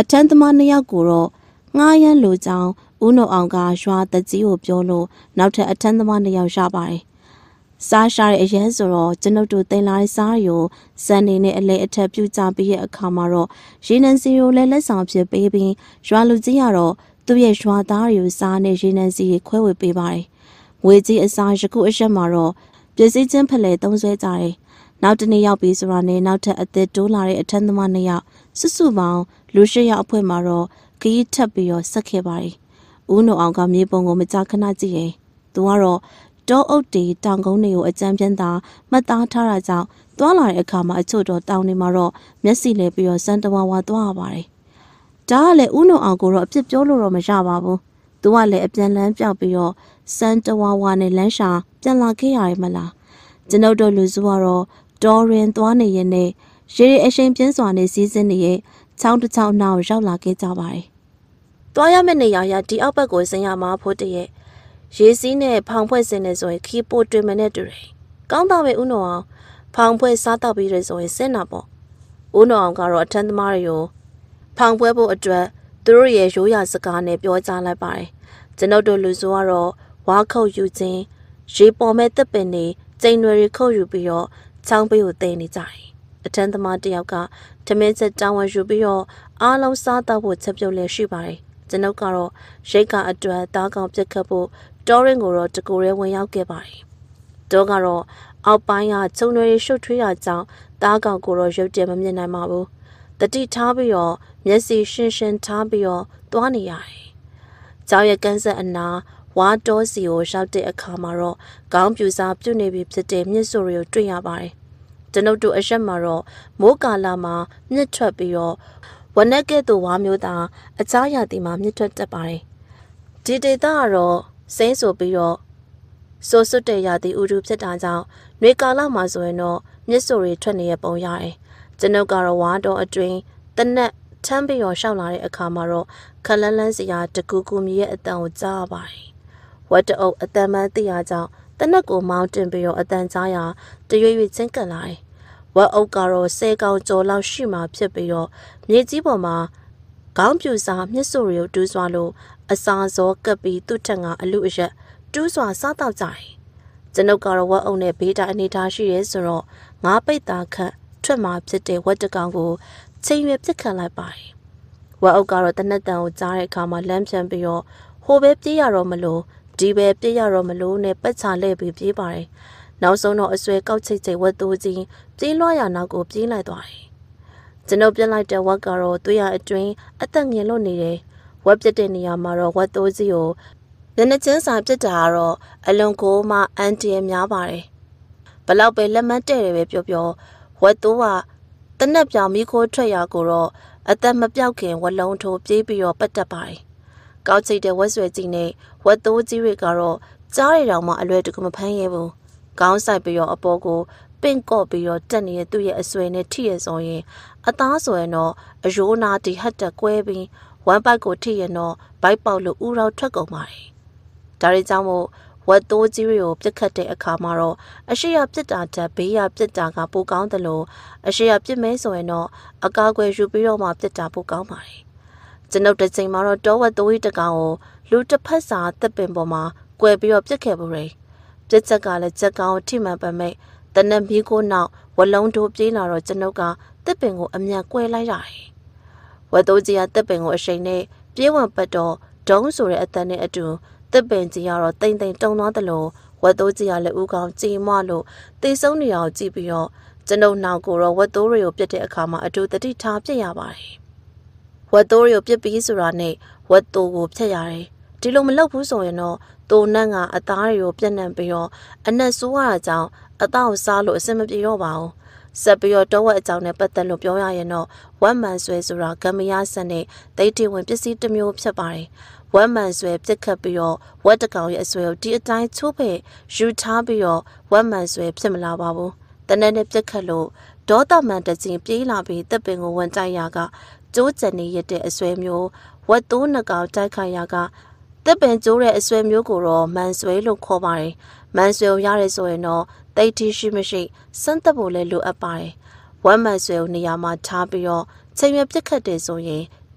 ထမ်းသမားနှစ်ယောက်ကိုတော့ငှားရမ်းလိုကြောင်းဦးနှုတ်အောင်ကရွာတကြီးကိုပြောလို့နောက်ထပ်အထမ်းသမားနှစ်ယောက်ရပါတယ်။စားရှာတဲ့အရဲဆိုတော့ကျွန်ုပ်တို့တင်လာတဲ့စားရီကိုစံနေနဲ့အလဲအထက်ပြုကြပြီးရဲ့အခါမှာတော့ရေနံစီကိုလည်းလက်ဆောင်ဖြစ်ပေးပြီးရွာလူကြီးကတော့သူ့ရဲ့ရွာသားတွေကိုစားနဲ့ရေနံစီခွဲဝေပေးပါတယ်။ငွေကြီးအစားယခုအရက်မှာတော့ပြည်စည်းချင်းဖလှယ်သုံးဆွဲကြတယ်။နောက်တနေ့ရောက်ပြီးဆိုတာနဲ့နောက်ထပ်အသက်တိုးလာတဲ့အထမ်းသမားနှစ်ယောက်စုစုပေါင်းလူရှစ်ယောက်အဖွဲ့မှာတော့ခရီးထပ်ပြီးတော့ဆက်ခဲ့ပါတယ်။ဦးနှုတ်အောင်ကမြေပုံကိုမကြာခဏကြည့်ရင်သူကတော့တောအုပ်တီတောင်ကုန်းတွေကိုအကြံပြင်းသာမှတ်သားထားတာကြောင့်တွားလာတဲ့အခါမှာအချို့တော့တောင်တွေမှာတော့မျက်စိလဲပြီးတော့စံတဝါဝါသွားရပါတယ်။ဒါကလည်းဦးနှုတ်အောင်ကိုတော့အပြစ်ပြောလို့တော့မရပါဘူး။သူကလည်းအပြန်လန်းပြောက်ပြီးတော့စံတဝါဝါနဲ့လမ်းရှာပြန်လာခဲ့ရတယ်မလား။ကျွန်ုပ်တို့လူစုကတော့တော်ရင်သွားနေရင်နဲ့ရေရီအရှိန်ပြင်းစွာနဲ့စီးစင်းနေရဲ့ချောင်းတစ်ချောင်းနောက်ရောက်လာခဲ့ကြပါတယ်။တွားရမယ့်နေရာရဒီအောက်ဘက်ကိုဆင်းရမှာဖို့တည်းရေစီးနဲ့ဖောင်ဖွဲ့စင်းနေဆိုရင်ခီးပိုတွင်မနဲ့တူတယ်။ကောင်းတော့ပဲဦးနှုတ်အောင်ဖောင်ဖွဲ့စားတော့ပြီးရဆိုရင်ဆင်းတာပေါ့။ဦးနှုတ်အောင်ကတော့အထမ်းသမားတွေကိုဖောင်ဖွဲ့ဖို့အတွက်သူတို့ရဲ့ရိုးရာစကားနဲ့ပြောကြားလိုက်ပါတယ်။ကျွန်ုပ်တို့လူစုကတော့ဝါခုတ်ယူခြင်းရေပေါ်မဲ့တပ်ပင်တွေကျိန်တွေခုတ်ယူပြီးတော့ချောင်းပေးကိုတင်နေကြတယ်။အထမ်းသမားတယောက်ကထမင်းချက်တောင်းဝယူပြီးတော့အားလုံးစားတော့ဖို့ချက်ပြုတ်လဲရှိပါတယ်။ကျွန်ုပ်ကတော့ရိတ်ကအတွက်တားကောင်ပြက်ခတ်ဖို့တော်ရင်ကိုတော့တကူရဲဝင်ရောက်ခဲ့ပါတယ်။တော့ကတော့အောက်ပိုင်းကချုံတွေရှုပ်ထွေးတာကြောင့်တားကောင်ကိုတော့ရုပ်တရက်မမြင်နိုင်ပါဘူး။တတိထားပြီးတော့မျက်စိရှင်းရှင်းထားပြီးတော့သွားနေရတယ်။ကျောင်းရဲ့ကန်းဆက်အနာဝါတော်စီကိုရောက်တဲ့အခါမှာတော့ခေါင်းပြူစားပြုတ်နေပြီဖြစ်တဲ့မြစ်စိုးတွေကိုတွေ့ရပါတယ်။ကျွန်ုပ်တို့အရက်မှာတော့မိုးကာလာမှာမြစ်ထွက်ပြီးတော့ဝနက်ကဲ့သို့ဝါမျိုးသားအခြားရာသီမှာမြစ်ထွက်တတ်ပါတယ်။ဒီဒေသကတော့စိမ့်ဆိုပြီးတော့စိုးစွတ်တဲ့ရာသီဥတုဖြစ်တာကြောင့်နှွေကာလမှာဆိုရင်တော့မြစ်စိုးတွေထွက်နေရပုံရတယ်။ကျွန်ုပ်ကတော့ဝါတော်အတွင်းတနက်ထမ်းပြီးတော့ရှောက်လာတဲ့အခါမှာတော့ခလန်းလန်းစရာတကူကူမြည်ရဲ့အတန်ကိုကြားရပါတယ်။ဝတ်တအုပ်အတန်မှန်သိရကြောင်းတနက်ကိုမောင်းတင်ပြီးတော့အတန်ကြားရတရွေ့ရွေ့ချင်းကပ်လာတယ်။ဝတ်အုပ်ကတော့ဆဲကောင်ကျော်လောက်ရှိမှဖြစ်ပြီးတော့မြေကြီးပေါ်မှာခေါင်းပြူစားမြစ်စိုးတွေကိုတူးစွာလို့အစာစောကပ်ပြီးသူ့ထက်ကအလူအရက်တူးစွာစားတော့ကြတယ်။ကျွန်ုပ်ကတော့ဝတ်အုပ်နဲ့ဘေးတိုင်းအနေထားရှိရဲဆိုတော့ငါးပိတ်သားခန့်ထွက်မှဖြစ်တဲ့ဝတ်တကောင်ကိုချိန်ရွယ်ပြစ်ခတ်လိုက်ပါတယ်။ဝတ်အုပ်ကတော့တနက်တန်ကိုကြားတဲ့အခါမှာလမ်းပြန်ပြီးတော့ဟိုပဲပြေးရတော့မလို့ဒီပဲပြေးရတော့မလို့နဲ့ပတ်ချလဲပြီးပြေးပါတယ်။နောက်ဆုံးတော့အဆွဲကောက်ချိတ်ချိတ်ဝတ်တိုးကြီးပြေးလွှားရနောက်ကိုပြေးလိုက်သွားတယ်။ကျွန်ုပ်ပြလိုက်တဲ့ဝတ်ကတော့သွေးရအတွင်းအသက်ငယ်လွတ်နေတယ်။ဝက်ပြစ်တဲ့နေရာမှာတော့ဝက်တိုးကြီးကိုလက်နှချင်းစာပြစ်တာကတော့အလွန်ကိုမှအန်တီရများပါတယ်။ဘလောက်ပဲလက်မတဲ့တယ်ပဲပြောပြောဝက်တိုးကတနက်ပြောင်မိခိုးထွက်ရကိုတော့အသက်မပြောက်ခင်ဝက်လုံးထိုးပြေးပြီးတော့ပတ်တက်ပါတယ်။ကောက်ချိတ်တဲ့ဝက်ဆွဲကြီးနဲ့ဝက်တိုးကြီးတွေကတော့ကြားရတောင်မှအလွယ်တကူမဖမ်းရဲဘူး။ခေါင်းဆိုင်ပြီးတော့အပေါ်ကိုပင့်ကော့ပြီးတော့တက်နေတဲ့သူ့ရဲ့အဆွဲနဲ့ထိရဆိုရင်အသားဆိုရင်တော့အယိုးနာတီဟတ်တက်ကွဲပြီးဝမ်ပိုက်ကိုထိရင်တော့ဘိုက်ပေါက်လို့ဥရောက်ထွက်ကုန်ပါတယ်။ဒါတွေကြောင့်မို့ဝက်တိုးကြီးတွေကိုပြစ်ခတ်တဲ့အခါမှာတော့အရှိရပြစ်တာတက်ဘေးရပြစ်တာကပိုကောင်းတယ်လို့အရှိရပြစ်မဲဆိုရင်တော့အကားကွယ်ယူပြီးတော့မှပြစ်တာပိုကောင်းပါတယ်။ကျွန်ုပ်တစ်ချိန်မှာတော့တောဝက်တိုးကြီးတကောင်ကိုလူတစ်ဖက်စာတပ်ပင်ပေါ်မှာကွယ်ပြီးတော့ပြစ်ခဲ့ဘူးလေ။ပြစ်ချက်ကလည်းချက်ကောင်ထိမှန်ပမဲ့တနက်မီးကိုနောက်ဝလုံးတိုးပြေးလာတော့ကျွန်ုပ်ကတပ်ပင်ကိုအမြန်ကွယ်လိုက်ရတယ်။ဝက်တိုးကြီးကတပ်ပင်ကိုအရှိန်နဲ့ပြေးဝင်ပတ်တော့ဒုံးဆိုတဲ့အတန်နဲ့အတူတပ်ပင်ကြီးကတော့တိမ်တိမ်တုံသွားတယ်လို့ဝက်တိုးကြီးကလည်းဥကောင်ကြည်မလို့တေဆုံးနေအောင်ကြည့်ပြီးတော့ကျွန်ုပ်နောက်ကိုတော့ဝက်တိုးတွေကိုပြစ်တဲ့အခါမှာအတူတတိထားပြစ်ရပါတယ်။ဝက်တိုးတွေကိုပြစ်ပြီးဆိုတာနဲ့ဝက်တိုးကိုဖြတ်ရတယ်။ဒီလိုမလုပ်ဘူးဆိုရင်တော့တိုနတ်ကအသားတွေကိုပြက်နှံပြီးတော့အနက်ဆိုးရတာကြောင့်အသားကိုစားလို့အဆင်မပြေတော့ပါဘူး။ဆက်ပြီးတော့တောဝက်အကြောင်းနဲ့ပတ်သက်လို့ပြောရရင်တော့ဝက်မှန်ဆွဲဆိုတာဂမရဆန်နဲ့ဒိတ်တီဝင်ပစ္စည်းတစ်မျိုးဖြစ်ပါတယ်။ဝက်မှန်ဆွဲပြစ်ခတ်ပြီးတော့ဝက်တကောင်ရဲ့အဆွဲကိုဒီအတိုင်းချိုးဖဲ့ယူထားပြီးတော့ဝက်မှန်ဆွဲဖြစ်မလာပါဘူး။တနက်နဲ့ပြစ်ခတ်လို့ဒေါသမှန်တခြင်းပြေးလာပြီးတပ်ပင်ကိုဝင်တိုက်ရကကျိုးကျန်နေရတဲ့အဆွဲမျိုးဝက်တိုးနှကောင်တိုက်ခိုက်ရကတပ်ပင်ကျိုးတဲ့အဆွဲမျိုးကိုတော့မန်ဆွဲလို့ခေါ်ပါတယ်။မန်ဆွဲကိုရရဲဆိုရင်တော့တိတ်တီရှိမရှိစမ်းသက်ဖို့လည်းလိုအပ်ပါတယ်။ဝမ်းမန်ဆွဲကိုနေရာမှာထားပြီးတော့ချိန်ရွယ်ပြစ်ခတ်တယ်ဆိုရင်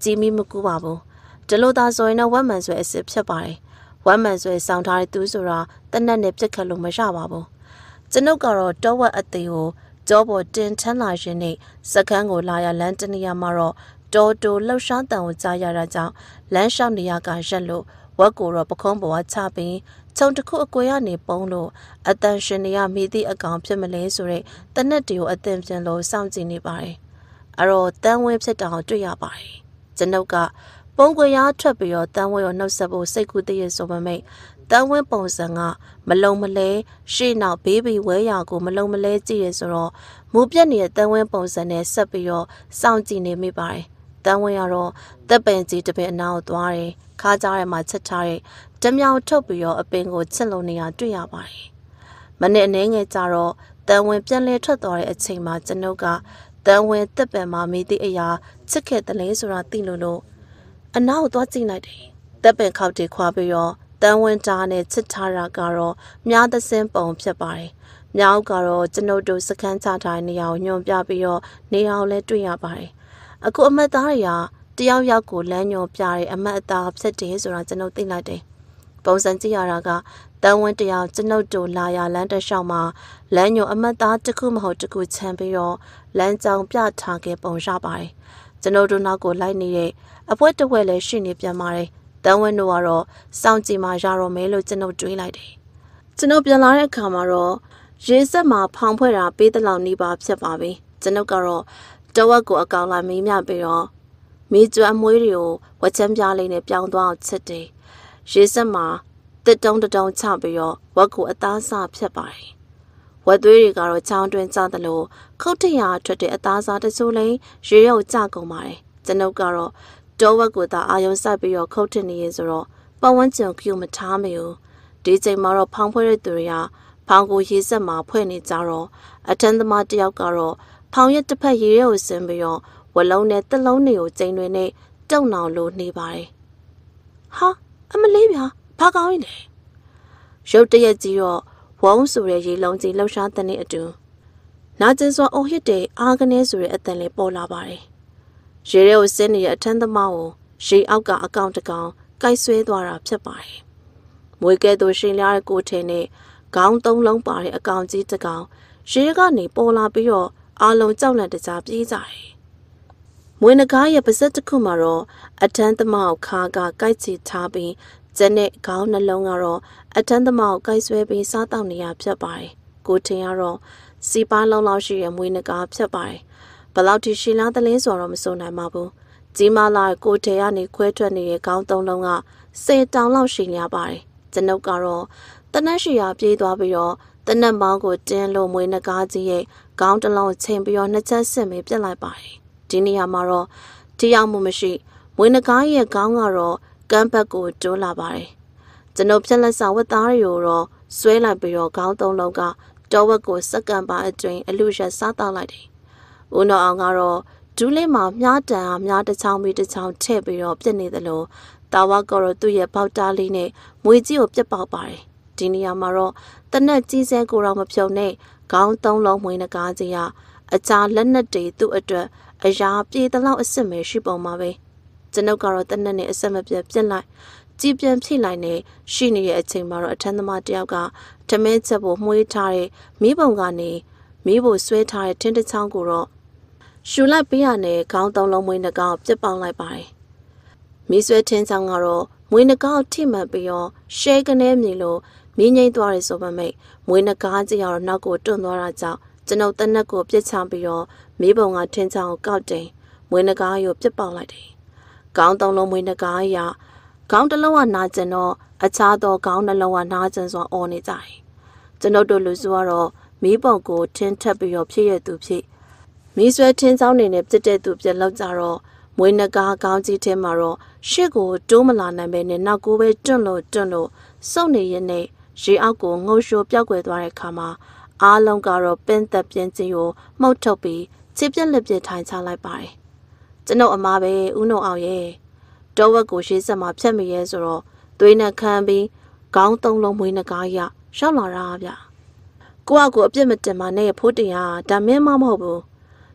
ကြီးမိမကူပါဘူးဒီလိုသာဆိုရင်တော့ဝက်မှန်ဆွဲအစ်စ်ဖြစ်ပါတယ်ဝက်မှန်ဆွဲစောင်းထားတဲ့သူဆိုတာတနက်နဲ့ပြစ်ခတ်လို့မရပါဘူးကျွန်ုပ်ကတော့တောဝက်အသေးကိုကြောပေါ်တင်ထမ်းလာရင်းနဲ့စကန်းကိုလာရလမ်းတနေရာမှာတော့တော်တိုလှုပ်ရှားတန်ကိုကြားရတာကြောင့်လမ်းလျှောက်နေရကရက်လို့ဝက်ကိုတော့ပခုံးပေါ်ချပြီးခြုံတစ်ခုအကွယ်ကနေပုံလို့အတန်ရှင်နေရမိသည့်အကောင်ဖြစ်မလဲဆိုတဲ့တနက်တီကိုအသင်ပြန်လို့စောင့်ကြည့်နေပါတယ်အဲ့တော့တန်းဝင်းဖြစ်တာကိုတွေ့ရပါတယ်ကျွန်ုပ်ကပုံကွယ်ရထွက်ပြီးတော့တန်းဝင်းကိုနှုတ်ဆက်ဖို့စိတ်ကူးတည်းရဆိုပေမဲ့တန်းဝင်းပုံစံကမလုံမလဲရှေ့နောက်ဘေးဘီဝဲရာကိုမလုံမလဲကြည့်ရဆိုတော့မူပြက်နေတဲ့တန်းဝင်းပုံစံနဲ့ဆက်ပြီးတော့စောင့်ကြည့်နေမိပါတယ်တန်းဝင်းကတော့တပ်ပင်ကြီးတစ်ပင်အနားကိုသွားတယ်ခါးကြားထဲမှာချက်ထားတဲ့ဓမြောင်ထုတ်ပြီးတော့အပင်ကိုချစ်လုံနေရတွေ့ရပါတယ်မနေ့အနေငယ်ကြတော့တန်းဝင်းပြန်လဲထွက်သွားတဲ့အချိန်မှာကျွန်ုပ်ကတန်းဝင်းတပ်ပင်မှာမိသည့်အရာချစ်ခဲ့တယ်လေဆိုတာသိလို့လို့အနားကိုသွားကြည့်လိုက်တယ်တပ်ပင်ခောက်တီခွာပြီးတော့တန်းဝင်းတားနဲ့ချစ်ထားတာကတော့မြားသစင်းပုံဖြစ်ပါတယ်မြောက်ကတော့ကျွန်ုပ်တို့စခန်းချထားတဲ့နေရာကိုညွှန်ပြပြီးတော့နေရာကိုလည်းတွေ့ရပါတယ်အခုအမတ်သားတွေကတယောက်ယောက်ကိုလမ်းညွှန်ပြတဲ့အမတ်အသားဖြစ်တယ်ဆိုတာကျွန်ုပ်သိလိုက်တယ်ပုံစံကြည့်ရတာကတန်းဝင်းတယောက်ကျွန်ုပ်တို့လာရလမ်းတစ်လျှောက်မှာလမ်းညွှန်အမတ်သားတစ်ခုမဟုတ်တစ်ခုချမ်းပြီးတော့လမ်းကြောင်ပြထားခဲ့ပုံရပါတယ်ကျွန်ုပ်တို့နောက်ကိုလိုက်နေတဲ့အပွဲတစ်ဝက်လည်းရှိနေပြန်ပါတယ်တန်းဝင်းတို့ကတော့စောင့်ကြည့်မှရတော့မယ်လို့ကျွန်ုပ်တွေးလိုက်တယ်ကျွန်ုပ်ပြန်လာတဲ့အခါမှာတော့ရေစက်မှာဖောင်ဖွဲ့တာပေးတဲ့လောက်နေပါဖြစ်ပါပြီကျွန်ုပ်ကတော့တဝက်ကိုအကောင်လာမင်းမြပြီးတော့မိကျွမ်းမွေးတွေကိုဝက်ချမ်းပြားလေးနဲ့ပြောင်းသွားအောင်ချစ်တယ်ရေစက်မှာတစ်တုံးတုံးချပြီးတော့ဝက်ကိုအသားစားဖြစ်ပါတယ်ဝက်သွေးတွေကတော့ချောင်းတွင်ကျသလိုခုတ်ထရထွက်တဲ့အသားစားတချို့လည်းရေရုပ်ကျကုန်ပါတယ်ကျွန်ုပ်ကတော့တောဝက်ကိုသာအာယုံစိုက်ပြီးတော့ခုတ်ထနေရဆိုတော့ပတ်ဝန်းကျင်ကျူမထားမိဘူးဒီချိန်မှာတော့ဖောင်းဖွဲ့တဲ့သူတွေကဖောင်းကိုရေစက်မှာဖွဲ့နေကြတော့အထမ်းသမားတယောက်ကတော့ဖောင်းရဲ့တစ်ဖက်ရေရဲကိုဆင်းပြီးတော့ဝလုံးနဲ့တစ်လုံးတွေကိုကျိန်တွေနဲ့တုံနောင်လို့နေပါတယ်ဟာအမလေးဗျာဘာကောင်းရင်လဲရုတ်တရက်ကြီးတော့ဝုန်းဆိုတဲ့ရေလုံးကြီးလှောက်ရှားတဲ့တဲ့အတူနာကျင်စွာအုံဟစ်တဲ့အာကနေဆိုတဲ့အတန်လေးပေါ်လာပါတယ်ရေရဲကိုဆင်းနေတဲ့အထမ်းသမားကိုရေအောက်ကအကောင်တကောင်ကိုက်ဆွဲသွားတာဖြစ်ပါတယ်မွေကဲသူရှင်လျားတဲ့ကိုထင်းနဲ့ခေါင်းသုံးလုံးပါတဲ့အကောင်ကြီးတစ်ကောင်ရေကနေပေါ်လာပြီးတော့အာလုံးကြောက်လန့်တကြားပြေးကြတယ်မွေးနဂါးရဲ့ပါဇက်တစ်ခုမှာတော့အထမ်းသမားကိုခါကကိုက်ချီထားပြီးကျန်တဲ့ခေါင်းနှလုံးကတော့အထမ်းသမားကိုကိုက်ဆွဲပြီးစားတောက်နေရဖြစ်ပါတယ်ကိုထင်ရတော့စီပါလုံးလောက်ရှိတဲ့မွေးနဂါးဖြစ်ပါတယ်ဘလောက်ထိရှည်လားတလင်းဆိုတော့မစိုးနိုင်ပါဘူးကြီးမားလာကိုထင်ရနေခွဲထွက်နေတဲ့ခေါင်းသုံးလုံးကဆယ်တောင်လောက်ရှိနေရပါတယ်ကျွန်ုပ်ကတော့တနက်ရှိရာပြေးသွားပြီးတော့တနက်မောင်းကိုတင်းလို့မွေးနဂါးကြီးရဲ့ခေါင်းတစ်လုံးချိန်ပြီးတော့နှစ်ချက်ဆင့်ပြီးပြစ်လိုက်ပါတယ်ဒီနေရာမှာတော့တရားမှုမရှိမွေးနဂါးရဲ့ခေါင်းကတော့ကမ်းဘက်ကိုတိုးလာပါတယ်ကျွန်ုပ်ဖြက်လက်ဆောင်ဝတ်သားတွေကိုတော့ဆွဲလိုက်ပြီးတော့ခေါင်းသုံးလုံးကတောဝက်ကိုစက္ကန့်ပါအတွင်းအလူရက်စားတောက်လိုက်တယ်ဦးတော်အောင်ကတော့ဒူးလေးမှာမြားတန်အားမြားတစ်ချောင်းပြီးတစ်ချောင်းထည့်ပြီးတော့ပြစ်နေသလိုတာဝါကတော့သူ့ရဲ့ပေါက်တားလေးနဲ့မွေကြီးကိုပြစ်ပေါက်ပါတယ်ဒီနေရာမှာတော့တနက်ကြီးစဲကိုတော့မဖြုံနဲ့ခေါင်းသုံးလုံးမွေးနဂါးကြီးကအကြာလက်နက်တွေသူ့အတွက်အရာပြေတလောက်အစ်စ်ပဲရှိပုံမှာပဲကျွန်ုပ်ကတော့တနက်နဲ့အဆက်မပြတ်ပြစ်လိုက်ကြည်ပြန်ဖြိလိုက်နဲ့ရှိနေတဲ့အချိန်မှာတော့အထမ်းသမားတယောက်ကထမင်းချက်ဖို့မှုေးထားတဲ့မိဘုံကနေမိဖို့ဆွဲထားတဲ့ထင်းတစ်ချောင်းကိုတော့ရှူလိုက်ပေးရနဲ့ခေါင်းသုံးလုံးမွေးနဂါးကိုပြစ်ပေါက်လိုက်ပါတယ်မိဆွဲထင်းချောင်းကတော့မွေးနဂါးကိုထိမှန်ပြီးတော့ရှဲကနေမြည်လို့မင်းငိမ့်သွားရဆိုပေမဲ့မွေးနဂါးကြီးကတော့နောက်ကိုတွန့်သွားတာကြောင့်ကျွန်ုပ်တနက်ကိုပြစ်ချပြီးတော့မိဘုံကထင်းချောင်းကိုကောက်တင်မွေးနဂါးကိုပြစ်ပေါက်လိုက်တယ်ခေါင်းသုံးလုံးမွေးနဂါးရခေါင်းတစ်လုံးကနာကျင်တော့အခြားသောခေါင်းနှလုံးကနာကျင်စွာအော်နေကြတယ်ကျွန်ုပ်တို့လူစုကတော့မိဘုံကိုထင်းထက်ပြီးတော့ဖြစ်ရသူဖြစ်မိဆွဲထင်းချောင်းနေနဲ့ပြစ်တဲ့သူပြက်လောက်ကြတော့မွေးနဂါးခေါင်းကြီးထဲမှာတော့ရှစ်ကိုတိုးမလာနိုင်ပဲနဲ့နောက်ကိုပဲတွန့်လို့တွန့်လို့စုပ်နေရင်းနဲ့ရေအောက်ကိုငုံရှိုးပြောက်ွယ်သွားတဲ့အခါမှာအားလုံးကတော့ပင်းသက်ပြင်းချင်းကိုမှုတ်ထုတ်ပြီးချစ်ပြက်လက်ပြထိုင်ချလိုက်ပါတယ်ကျွန်ုပ်အမားပဲဦးနှုံအောင်ရဲ့တောဝက်ကိုရေးဆက်မှာဖြတ်မိရဲဆိုတော့သွေးနဲ့ခမ်းပြီးခေါင်းသုံးလုံးမွေးနဂါးရရောက်လာတာဗျကိုကကိုအပြစ်မတင်မနဲ့ဖိုးတင်ရဒါမင်းမမဟုတ်ဘူး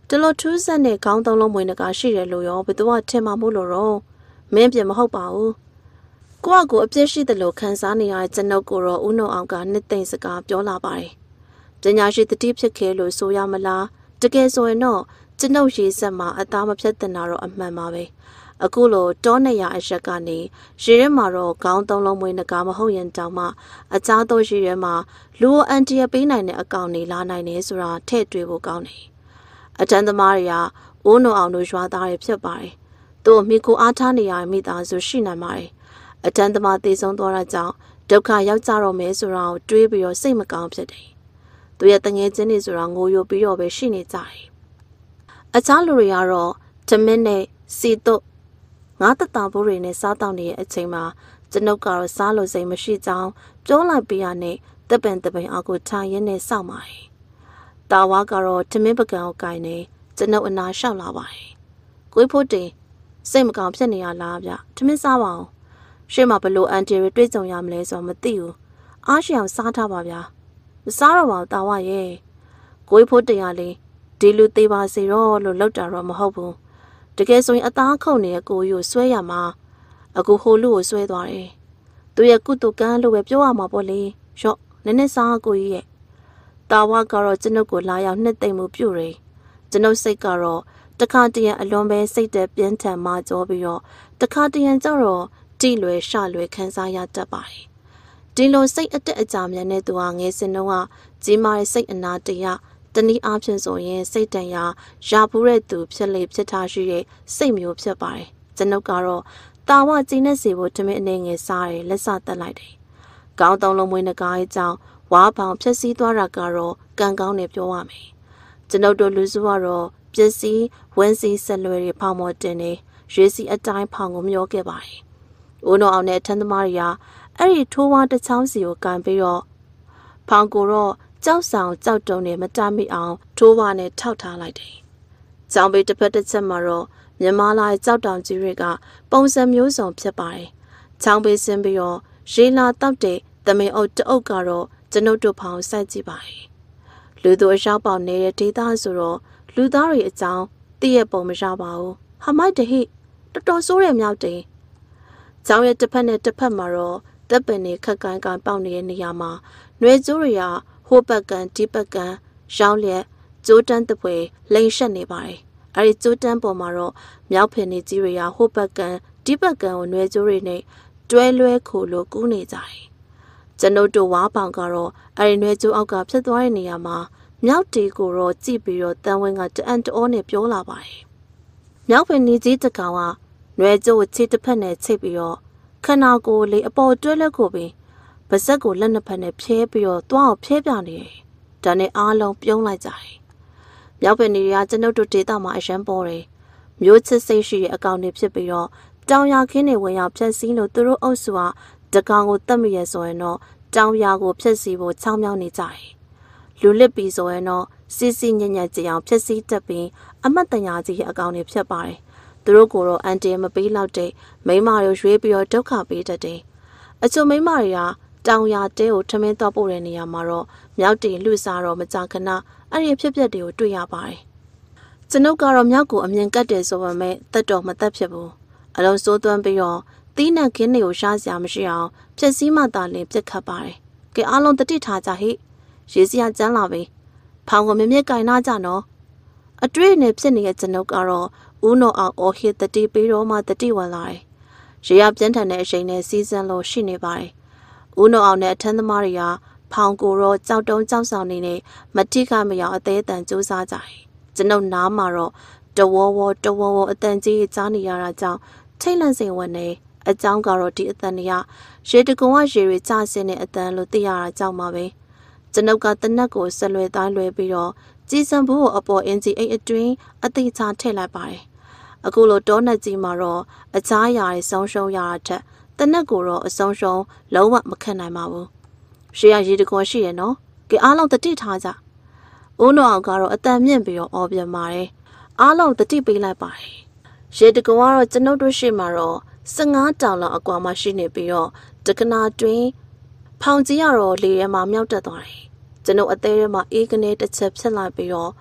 တလို့ထူးဆန်းတဲ့ခေါင်းသုံးလုံးမွေးနဂါရှိတယ်လို့ရောဘယ်သူကထင်မှာမို့လို့ရောမင်းပြင်မဟုတ်ပါဘူးကိုကကိုအပြစ်ရှိတယ်လို့ခံစားနေရတဲ့ကျွန်ုပ်ကိုတော့ဦးနှုတ်အောင်ကနှစ်သိမ့်စကားပြောလာပါတယ်ပညာရှိတတိဖြစ်ခဲ့လို့ဆိုရမလားတကယ်ဆိုရင်တော့ကျွန်ုပ်ရေးဆက်မှာအသားမဖြတ်တင်တာတော့အမှန်ပါပဲအခုလိုတောနေရအရက်ကနေရေရဲမှာတော့ခေါင်းသုံးလုံးမွေးနဂါမဟုတ်ရင်တောင်မှအချားတော့ရေရဲမှာလူအန်တီရပေးနိုင်တဲ့အကောင့်နေလာနိုင်နေဆိုတာထည့်တွေးဖို့ကောင်းတယ်အတန်းသမားတွေကအိုးနှုတ်အောင်တို့ရွာသားတွေဖြစ်ပါတယ်သူ့မိကိုအားထားနေရမိသားစုရှိနိုင်ပါတယ်အတန်းသမားသေဆုံးသွားတာကြောင့်ဒုက္ခရောက်ကြတော့မယ်ဆိုတာကိုတွေးပြီးတော့စိတ်မကောင်းဖြစ်တယ်သူရဲ့တငယ်ချင်းတွေဆိုတာငိုယိုပြီးတော့ပဲရှိနေကြတယ်အခြားလူတွေကတော့ဓမင်းနဲ့စီတုတ်ငါးတတဘိုးတွေနဲ့စားတောက်နေတဲ့အချိန်မှာကျွန်ုပ်ကတော့စားလို့စိတ်မရှိကြောင်းပြောလိုက်ပြရနဲ့တပ်ပန်တပင်အောက်ကိုထားရင်းနဲ့စောင့်ပါတယ်။တာဝါကတော့ဓမင်းပကံကိုကိုင်နေကျွန်ုပ်အနာလျှောက်လာပါတယ်။ကိုဖို့တင်စိတ်မကောင်းဖြစ်နေရလားဗျ။ဓမင်းစားပါအောင်။ရှေ့မှာဘလို့အန်တီတွေတွေ့ကြုံရမလဲဆိုတော့မသိဘူး။အားရှိအောင်စားထားပါဗျာ။မစားတော့ပါဘူးတာဝါရဲ့။ကိုဖို့တင်ရလေဒီလူသေးပါစေတော့လို့လောက်တာတော့မဟုတ်ဘူး။တကယ်ဆိုရင်အသားခုတ်နေတဲ့ကိုကြီးကိုဆွဲရမှာအခုဟိုလူကိုဆွဲသွားတယ်သူရဲ့ကုတုကန်းလို့ပဲပြောရမှာပေါ့လေရော့နည်းနည်းစားကိုကြီးရဲ့တာဝါကတော့ကျွန်ုပ်ကိုလာရောက်နှစ်သိမ့်မှုပြုတယ်ကျွန်ုပ်စိတ်ကတော့တခါတရံအလွန်ပဲစိတ်တက်ပြင်းထန်မှကြောပြီးတော့တခါတရံကျတော့တိလွယ်ရှလွယ်ခံစားရတတ်ပါတယ်ဒီလိုစိတ်အတက်အကြမြန်တဲ့သူဟာငယ်စဉ်တုန်းကကြီးမားတဲ့စိတ်အနာတရားတနည်းအားဖြင့်ဆိုရင်စိတ်တန်ရာရာဘူးတဲ့သူဖြစ်လေဖြစ်ထားရှိတဲ့စိတ်မျိုးဖြစ်ပါတယ်ကျွန်ုပ်ကတော့တာဝကျင်းနဲ့စီဖို့ထမင်းအနေငယ်စားရလက်စတက်လိုက်တယ်။ခေါင်းသုံးလုံးမွေးနဂါးရဲ့ကြောင့်ဝါပေါင်ဖြက်စီးသွားတာကတော့ကံကောင်းနေပြောရမယ်။ကျွန်ုပ်တို့လူစုကတော့ပစ္စည်းဝင်းစီဆက်လွယ်တွေဖောင်မော်တင်နေရွေးစီအတိုင်းဖောင်ကိုမျောခဲ့ပါတယ်။ဦးတော်အောင်နဲ့ထန်းသမားတွေကအဲ့ဒီထိုးဝါတစ်ချောင်းစီကိုကန်ပြီးတော့ဖောင်ကိုတော့ကြောက်ဆောင်ကြောက်တုံနဲ့မတမိအောင်ထိုးဝါနဲ့ထောက်ထားလိုက်တယ်။ကြောင်ပေတစ်ဖက်တစ်ချက်မှာတော့မြန်မာလာကြောက်တောင်ကြီးတွေကပုံစံမျိုးစုံဖြစ်ပါတယ်။ချောင်းပေးဆင်းပြီးတော့ရေလာတောက်တဲ့သမင်အုပ်တအုပ်ကတော့ကျွန်ုပ်တို့ဖောင်စိုက်ကြည့်ပါတယ်။လူတို့အရောက်ပေါက်နေတဲ့ဒေသဆိုတော့လူသားတွေအကြောင်းသိရပုံမရပါဘူး။ဟာမိုက်တဟိတော်တော်ဆိုးတဲ့မြောက်တယ်။ချောင်းရဲ့တစ်ဖက်နဲ့တစ်ဖက်မှာတော့တပ်ပင်တွေခက်ကန်ကန်ပေါက်နေတဲ့နေရာမှာနှွေကျိုးတွေကဟိုဘက်ကန်ဒီဘက်ကန်ရောင်းလျက်ကျိုးတန်းတပွဲလိန်ရှက်နေပါတယ်။အဲဒီကျိုးတန်းပေါ်မှာတော့မြောက်ဖင်နေကြီးတွေကဟိုဘက်ကန်ဒီဘက်ကန်ကိုနှွေကျိုးတွေနဲ့တွဲလွဲခိုလို့ကူးနေကြတယ်။ကျွန်ုပ်တို့ဝါပေါင်ကတော့အဲဒီနှွေကျိုးအောက်ကဖြစ်သွားတဲ့နေရာမှာမြောက်တီကိုတော့ကြည့်ပြီးတော့တန်ဝင်းကတအန်တောနဲ့ပြောလာပါတယ်။မြောက်ဖင်နေကြီးတကောင်ကနှွေကျိုးကိုခြေတစ်ဖက်နဲ့ချိတ်ပြီးတော့ခန္ဓာကိုယ်လေးအပေါ်တွဲလက်ကိုပြီးပါဇက်ကိုလက်နှစ်ဖက်နဲ့ဖြဲပြီးတော့တွားအောင်ဖြဲပြနေတယ်။ဒါနဲ့အားလုံးပြုံးလိုက်ကြတယ်။မြောက်ဖက်နေရကျွန်ုပ်တို့ဒေသမှာအရန်ပေါ်တယ်။မျိုးချစ်စိတ်ရှိတဲ့အကောင်တွေဖြစ်ပြီးတော့တောင်ရခင်းတွေဝင်ရောက်ဖြက်စီးလို့သူတို့အုပ်စုကတကောင်ကိုတတ်မိရဆိုရင်တော့တောင်ရကိုဖြက်စီးဖို့ချောင်းမြောင်းနေကြတယ်။လူလစ်ပြီးဆိုရင်တော့စီစီညံ့ညံ့ကြအောင်ဖြက်စီးတက်ပြီးအမတ်တညာကြီးရဲ့အကောင်တွေဖြစ်ပါတယ်။သူတို့ကိုတော့အန်တီမပေးလောက်တဲ့မိမတို့ရွေးပြီးတော့ဒုက္ခပေးတတ်တယ်။အချို့မိမတွေကတောင်ရတဲကိုထမင်းတော့ပို့တဲ့နေရာမှာတော့မြောက်တင်လှစားတော့မကြခဏအဲ့ဒီဖြစ်ပျက်တွေကိုတွေ့ရပါတယ်။ကျွန်ုပ်ကတော့မြောက်ကိုအမြင်ကတ်တယ်ဆိုပေမဲ့တတ်တော်မတတ်ဖြစ်ဘူး။အလုံးစိုးသွမ်းပြီးတော့တီးနှံခင်းတွေကိုရှားစရာမရှိအောင်ဖြက်စီးမှသာလင်ပြစ်ခတ်ပါတယ်။ကဲအားလုံးတတိထားကြဟိ။ရေးစရာကျန်းလာပြီ။ဖောင်ကိုမြမြကင်နာကြနော်။အတွေ့နဲ့ဖြစ်နေတဲ့ကျွန်ုပ်ကတော့ဦးနော်အောင်အော်ဟစ်တတိပြီးတော့မှတတိဝင်လာတယ်။ရေရပြင်းထန်တဲ့အချိန်နဲ့စီးစံလို့ရှိနေပါတယ်။ဦးနော်အောင်နဲ့အထမ်းသမားတွေကဖောင်ကိုတော့ကြောက်တုံးကြောက်ဆောင်နေနဲ့မတိကမရောက်အသေးအတန်စူးစမ်းကြတယ်။ကျွန်ုပ်နားမှာတော့တဝေါဝေါတဝေါဝေါအတန်ကြီးကြားနေရတာကြောင့်ထိတ်လန့်စိန်ဝင်နေအကြောင်းကတော့ဒီအတန်တွေကရေတကုံကရေတွေကျဆင်းတဲ့အတန်လို့သိရတာကြောင့်ပါပဲ။ကျွန်ုပ်ကတနက်ကိုဆက်လွယ်တိုင်းလွယ်ပြီးတော့ကြည်စံဘူးကိုအပေါ်အင်ဂျီအိတ်အတွင်းအသေးချထည့်လိုက်ပါတယ်။အခုလိုတောနက်ကြီးမှာတော့အခြားအရာတွေဆုံးရှုံးရတာထက်တနက်ကိုတော့အဆုံးရှုံးလုံးဝမခံနိုင်ပါဘူး။ရှေ့ကရေတကုံရှိရနော်။ကဲအားလုံးတတိထားကြ။ဦးနော်အောင်ကတော့အတန်မြင့်ပြီးတော့အော်ပြန်ပါတယ်။အားလုံးတတိပေးလိုက်ပါတယ်။ရေတကုံကတော့ကျွန်ုပ်တို့ရှေ့မှာတော့ဆယ့်ငါးတောင်လောက်အကွာမှရှိနေပြီးတော့တကနာတွင်ဖောင်ကြီးကတော့လေထဲမှာမြောက်တက်သွားတယ်။ကျွန်ုပ်အသေးထဲမှာအေးကနေတစ်ချက်ဖြစ်လာပြီးတော့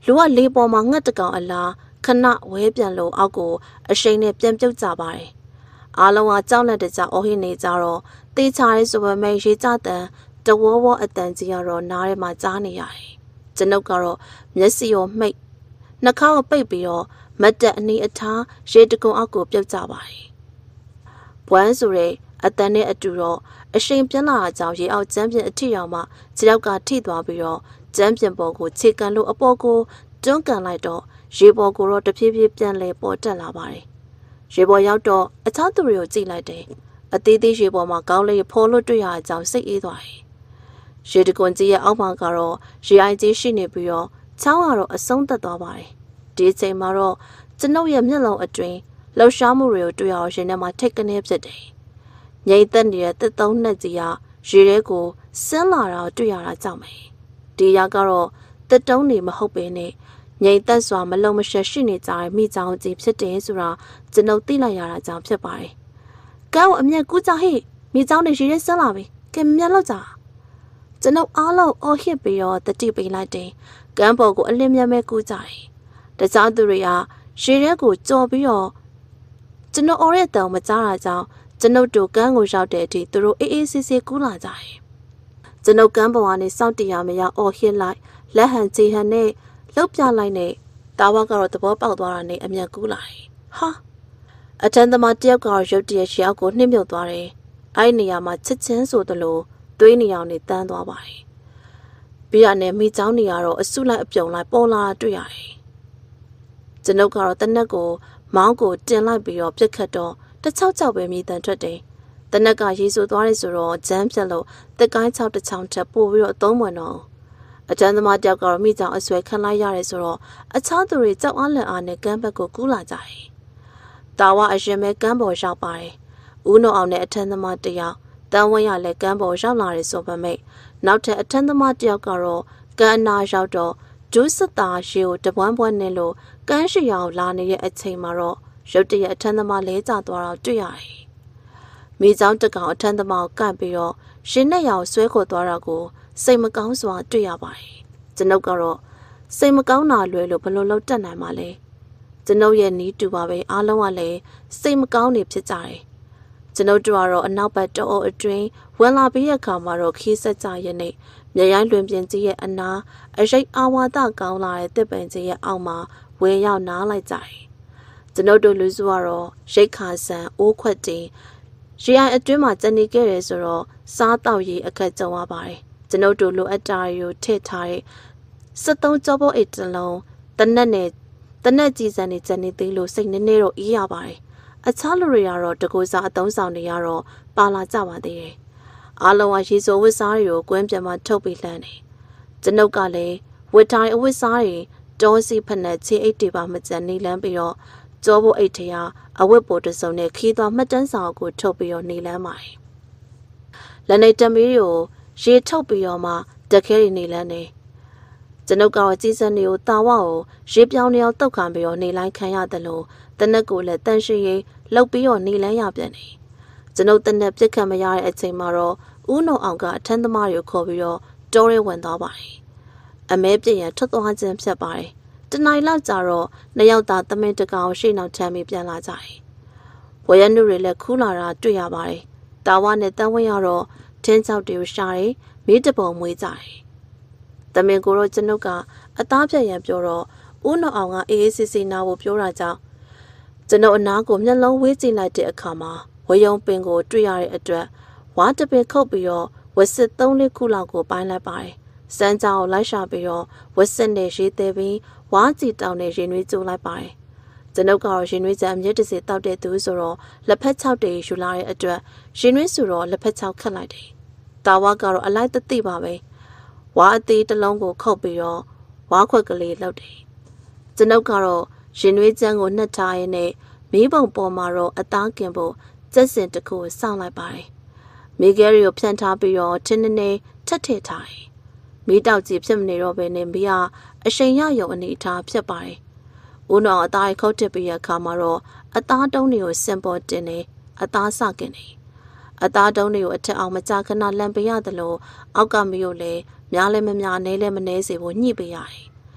လူကလေးပေါ်မှာငှက်တကောင်အလားခဏဝဲပြန်လို့အောက်ကိုအရှိန်နဲ့ပြန်ပြုတ်ကြပါတယ်အားလုံးကကြောက်လက်တကြအော်ဟစ်နေကြတော့တေးချရဲဆိုပေမဲ့ရေကြတန်တဝေါဝေါအတန်ကြီးကတော့နားထဲမှာကြားနေရတယ်ကျွန်ုပ်ကတော့မျက်စိရောမှိတ်နှာခေါင်းကိုပိတ်ပြီးတော့မတ်တက်အနီးအထားရေတကုံအောက်ကိုပြုတ်ကြပါတယ်ဘွမ်းဆိုတဲ့အတန်နဲ့အတူတော့အရှိန်ပြင်းလာတာကြောင့်ရေအောက်ကျမ်းပြင်အထိရောက်မှခြေထောက်ကထိသွားပြီးတော့ကျမ်းပြင်ပေါ်ကိုခြေကန်လို့အပေါ်ကိုတွန်းကန်လိုက်တော့ရေပေါ်ကိုတော့တဖြည်းဖြည်းပြန်လဲပေါ်တက်လာပါတယ်ရေပေါ်ရောက်တော့အခြားသူတွေကိုကြည့်လိုက်တယ်အသေးသေးရေပေါ်မှာကောင်းလေးဖော်လို့တွေ့ရတဲ့အကြောင်းစိတ်အေးသွားတယ်ရေတကွန်ကြီးရဲ့အောက်မှာကတော့ရေအိုင်ကြီးရှိနေပြီးတော့ချောင်းကတော့အဆုံးသက်သွားပါတယ်ဒီအချိန်မှာတော့ကျွန်ုပ်ရဲ့မျက်လုံးအတွင်းလှောက်ရှားမှုတွေကိုတွေ့ရအောင်ရှင်ထဲမှာထိတ်ကနေဖြစ်တယ်ငြိမ်သက်နေတဲ့တစ်သုံးနှစ်ကြီးကရေထဲကိုဆင်းလာတာတွေ့ရတာကြောင့်ပဲဒီရကတော့တစ်တုံးနေမဟုတ်ပေနဲ့ငြိမ်သက်စွာမလုံမရှက်ရှိနေကြတဲ့မိချောင်းကြီးဖြစ်တယ်ဆိုတာကျွန်ုပ်သိလိုက်ရတာကြောင့်ဖြစ်ပါတယ်။ကောင်းအမျက်ကူးကြဟိမိချောင်းတွေရေထဲဆင်းလာပြီ။ကဲမျက်လောက်ကြ။ကျွန်ုပ်အားလုံးအော်ဟစ်ပြီးတော့တတိပိလိုက်တယ်။ကမ်းပေါ်ကိုအလင်းမြဲမဲကူးကြတယ်။တခြားသူတွေကရေထဲကိုကြော်ပြီးတော့ကျွန်ုပ်အော်ရဲ့တောင်မကြားတာကြောင့်ကျွန်ုပ်တို့ကမ်းကိုရောက်တဲ့အထိသူတို့အေးအေးဆေးဆေးကူးလာကြတယ်။ကျွန်ုပ်ကမ်းပေါ်ကနေစောင့်တရာမရအော်ဟစ်လိုက်လက်ဟန်ချေဟန်နဲ့လှုပ်ပြလိုက်နဲ့တာဝါကတော့သဘောပေါက်သွားတာနဲ့အမြန်ကူးလာတယ်။ဟာအတန်းသမားတယောက်ကတော့ရုတ်တရက်ရှေ့အောက်ကိုနှိမ့်မြုပ်သွားတယ်။အဲ့ဒီနေရာမှာချစ်ချင်းဆိုသလိုသွေးနေအောင်နဲ့တန်းသွားပါတယ်။ပြီးရနဲ့မိချောင်းနေရတော့အဆုလိုက်အပြုံလိုက်ပေါ်လာတွေ့ရတယ်။ကျွန်ုပ်ကတော့တနက်ကိုမောင်းကိုတင်လိုက်ပြီးတော့ပြက်ခတ်တော့တချောက်ချောက်ပဲမြည်တန်ထွက်တယ်။တနက်ကရေဆိုသွားတယ်ဆိုတော့ဂျမ်းပြက်လို့တက်ကိုင်းချောက်တစ်ချောင်းထပ်ပို့ပြီးတော့အသုံးဝင်တော့အတန်းသမားတယောက်ကတော့မိကြောင်အဆွဲခံလိုက်ရတယ်ဆိုတော့အခြားသူတွေကြောက်အားလန့်အားနဲ့ကမ်းဘက်ကိုကူးလာကြတယ်။တာဝါအရင်ပဲကမ်းပေါ်ရောက်ပါတယ်။ဦးနှုံအောင်နဲ့အထန်းသမားတယောက်တန်းဝင်းရလည်းကမ်းပေါ်ရောက်လာတယ်ဆိုပေမဲ့နောက်ထပ်အထန်းသမားတယောက်ကတော့ကမ်းနာရောက်တော့ဒုစတာရေကိုတပွန်းပွန်းနဲ့လို့ကမ်းရှိအောင်လာနေတဲ့အချိန်မှာတော့ရုတ်တရက်အထန်းသမားလဲကျသွားတော့တွေ့ရတယ်။မိကြောင်တကောင်အထန်းသမားကိုကန့်ပြီးတော့ရှင်နဲ့ရောင်ဆွဲခေါ်သွားတာကိုစိတ်မကောင်းစွာတွေ့ရပါတယ်။ကျွန်ုပ်ကတော့စိတ်မကောင်းတာလွယ်လို့ဘယ်လိုလုပ်တတ်နိုင်မှာလဲ။ကျွန်ုပ်ရဲ့နီးတူပါပဲအားလုံးကလည်းစိတ်မကောင်းနေဖြစ်ကြတယ်။ကျွန်ုပ်တို့ကတော့အနောက်ဘက်တောအုပ်အတွင်းဝင်လာပြီးတဲ့အခါမှာတော့ခီးဆက်ကြရဲ့နဲ့မြေရိုင်းလွင်ပြင်ကြီးရဲ့အနာအရိပ်အာဝါဒကောင်းလာတဲ့တစ်ပင်ကြီးရဲ့အောက်မှာဝဲရောက်နားလိုက်ကြတယ်။ကျွန်ုပ်တို့လူစုကတော့ရိတ်ခါဆန်အိုးခွက်တင်ရေအိုင်အတွင်းမှာကျန်နေခဲ့တယ်ဆိုတော့စားတောက်ရေးအခက်ကြုံရပါတယ်။ကျွန်ုပ်တို့လိုအပ်တာတွေကိုထည့်ထားတဲ့စက်သုံးကြောပေါ်အိတ်တလုံးတနက်နဲ့တနက်ကြီးစံနေကျန်နေသေးလို့စိတ်နည်းနည်းတော့အေးရပါတယ်။အခြားလူတွေကတော့တကူစားအသုံးဆောင်တွေကတော့ပါလာကြပါသေးတယ်။အားလုံးကရေစိုးဝတ်စားတွေကိုကွင်းပြန်မှထုတ်ပြီးလှမ်းတယ်။ကျွန်ုပ်ကလည်းဝတ်တိုင်းအဝတ်စားတွေတောစီဖက်နဲ့ချေအိတ်တွေပါမကျန်နေလန်းပြီးတော့ကြောပေါ်အိတ်ထရာအဝတ်ပေါ်တစုံနဲ့ခီးသွားမှတ်တမ်းဆောင်ကိုထုတ်ပြီးတော့နေလန်းပါတယ်။လက်နေတမီးတွေကိုရေထုတ်ပြီးတော့မှတက်ခဲတွေနေလန်းနေကျွန်ုပ်ကတော့ကြီးစံတွေကိုတာဝကိုရေပြောင်းနေအောင်တောက်ခံပြီးတော့နေလိုက်ခံရတယ်လို့တနက်ကိုလည်းတန်ရှိရေးလှုပ်ပြီးတော့နေလန်းရပြန်နေကျွန်ုပ်တနက်ပြစ်ခံမရတဲ့အချိန်မှာတော့ဦးနှုံအောင်ကအထန်းသမားတွေကိုခေါ်ပြီးတော့တောရဲဝင်သွားပါတယ်အမဲပြည့်ရန်ထွက်သွားခြင်းဖြစ်ပါတယ်တနိုင်လောက်ကြတော့နှစ်ယောက်သားသမင်တကောင်ရှေ့နောက်ထမ်းပြီးပြန်လာကြတယ်ဝရနုတွေလည်းခူးလာတာတွေ့ရပါတယ်တာဝနဲ့တန်းဝင်းရတော့ထင်းချောက်တွေကိုရှာတယ်မိတပုံမွေးကြတယ်။တမင်ကိုတော့ကျွန်ုပ်ကအသားဖြတ်ရန်ပြောတော့ဦးနှောင်အောင်ကအေးအေးဆေးဆေးနားဖို့ပြောတာကြောင့်ကျွန်ုပ်အနားကိုမျက်လုံးဝေးကြည့်လိုက်တဲ့အခါမှာဝယုံပင်ကိုတွေ့ရတဲ့အတွက်ဝါတပင်ခုတ်ပြီးတော့ဝက်စစ်သုံးလေးခုလောက်ကိုပိုင်းလိုက်ပါတယ်။စမ်းကြောင်လိုက်ရှာပြီးတော့ဝက်စစ်နဲ့ရေးသေးပြီးဝါကြည်တောင်နဲ့ရင်နွေးကျိုးလိုက်ပါတယ်။ကျွန်ုပ်ကတော့ရင်နွေးကြအမြင့်တစ်စီတောက်တဲ့သူဆိုတော့လက်ဖက်ချောက်တွေယူလာတဲ့အတွက်ရင်နွေးဆိုတော့လက်ဖက်ချောက်ခတ်လိုက်တယ်။တာဝါကတော့အလိုက်တသိပါပဲ။ဝါအသေးတစ်လုံးကိုခုတ်ပြီးတော့ဝါခွက်ကလေးလှုပ်တယ်။ကျွန်ုပ်ကတော့ရင်နွေးချမ်းကိုနှက်ထားရင်းနဲ့မီးပုံပေါ်မှာတော့အသားကင်ဖို့ကျက်စင်တစ်ခုကိုစောင့်လိုက်ပါတယ်။မီးကဲရီကိုဖြန့်ထားပြီးတော့ထင်းနေနေထက်ထည့်ထားတယ်။မီးတောက်ကြီးဖြစ်မနေတော့ဘဲနဲ့မီးကအရှိန်ရယုံအနေအထားဖြစ်ပါတယ်။ဦးနောင်အသားခုတ်တစ်ပြီးရခါမှာတော့အသားတုံးတွေကိုစင်ပေါ်တင်နေအသားစကင်နေအသားတုံးတွေကိုအထက်အောင်မကြခဏလန့်ပေးရတယ်လို့အောက်ကမီးကိုလည်းများလည်းမများနဲလည်းမနဲစေဖို့ညှိပေးရတယ်။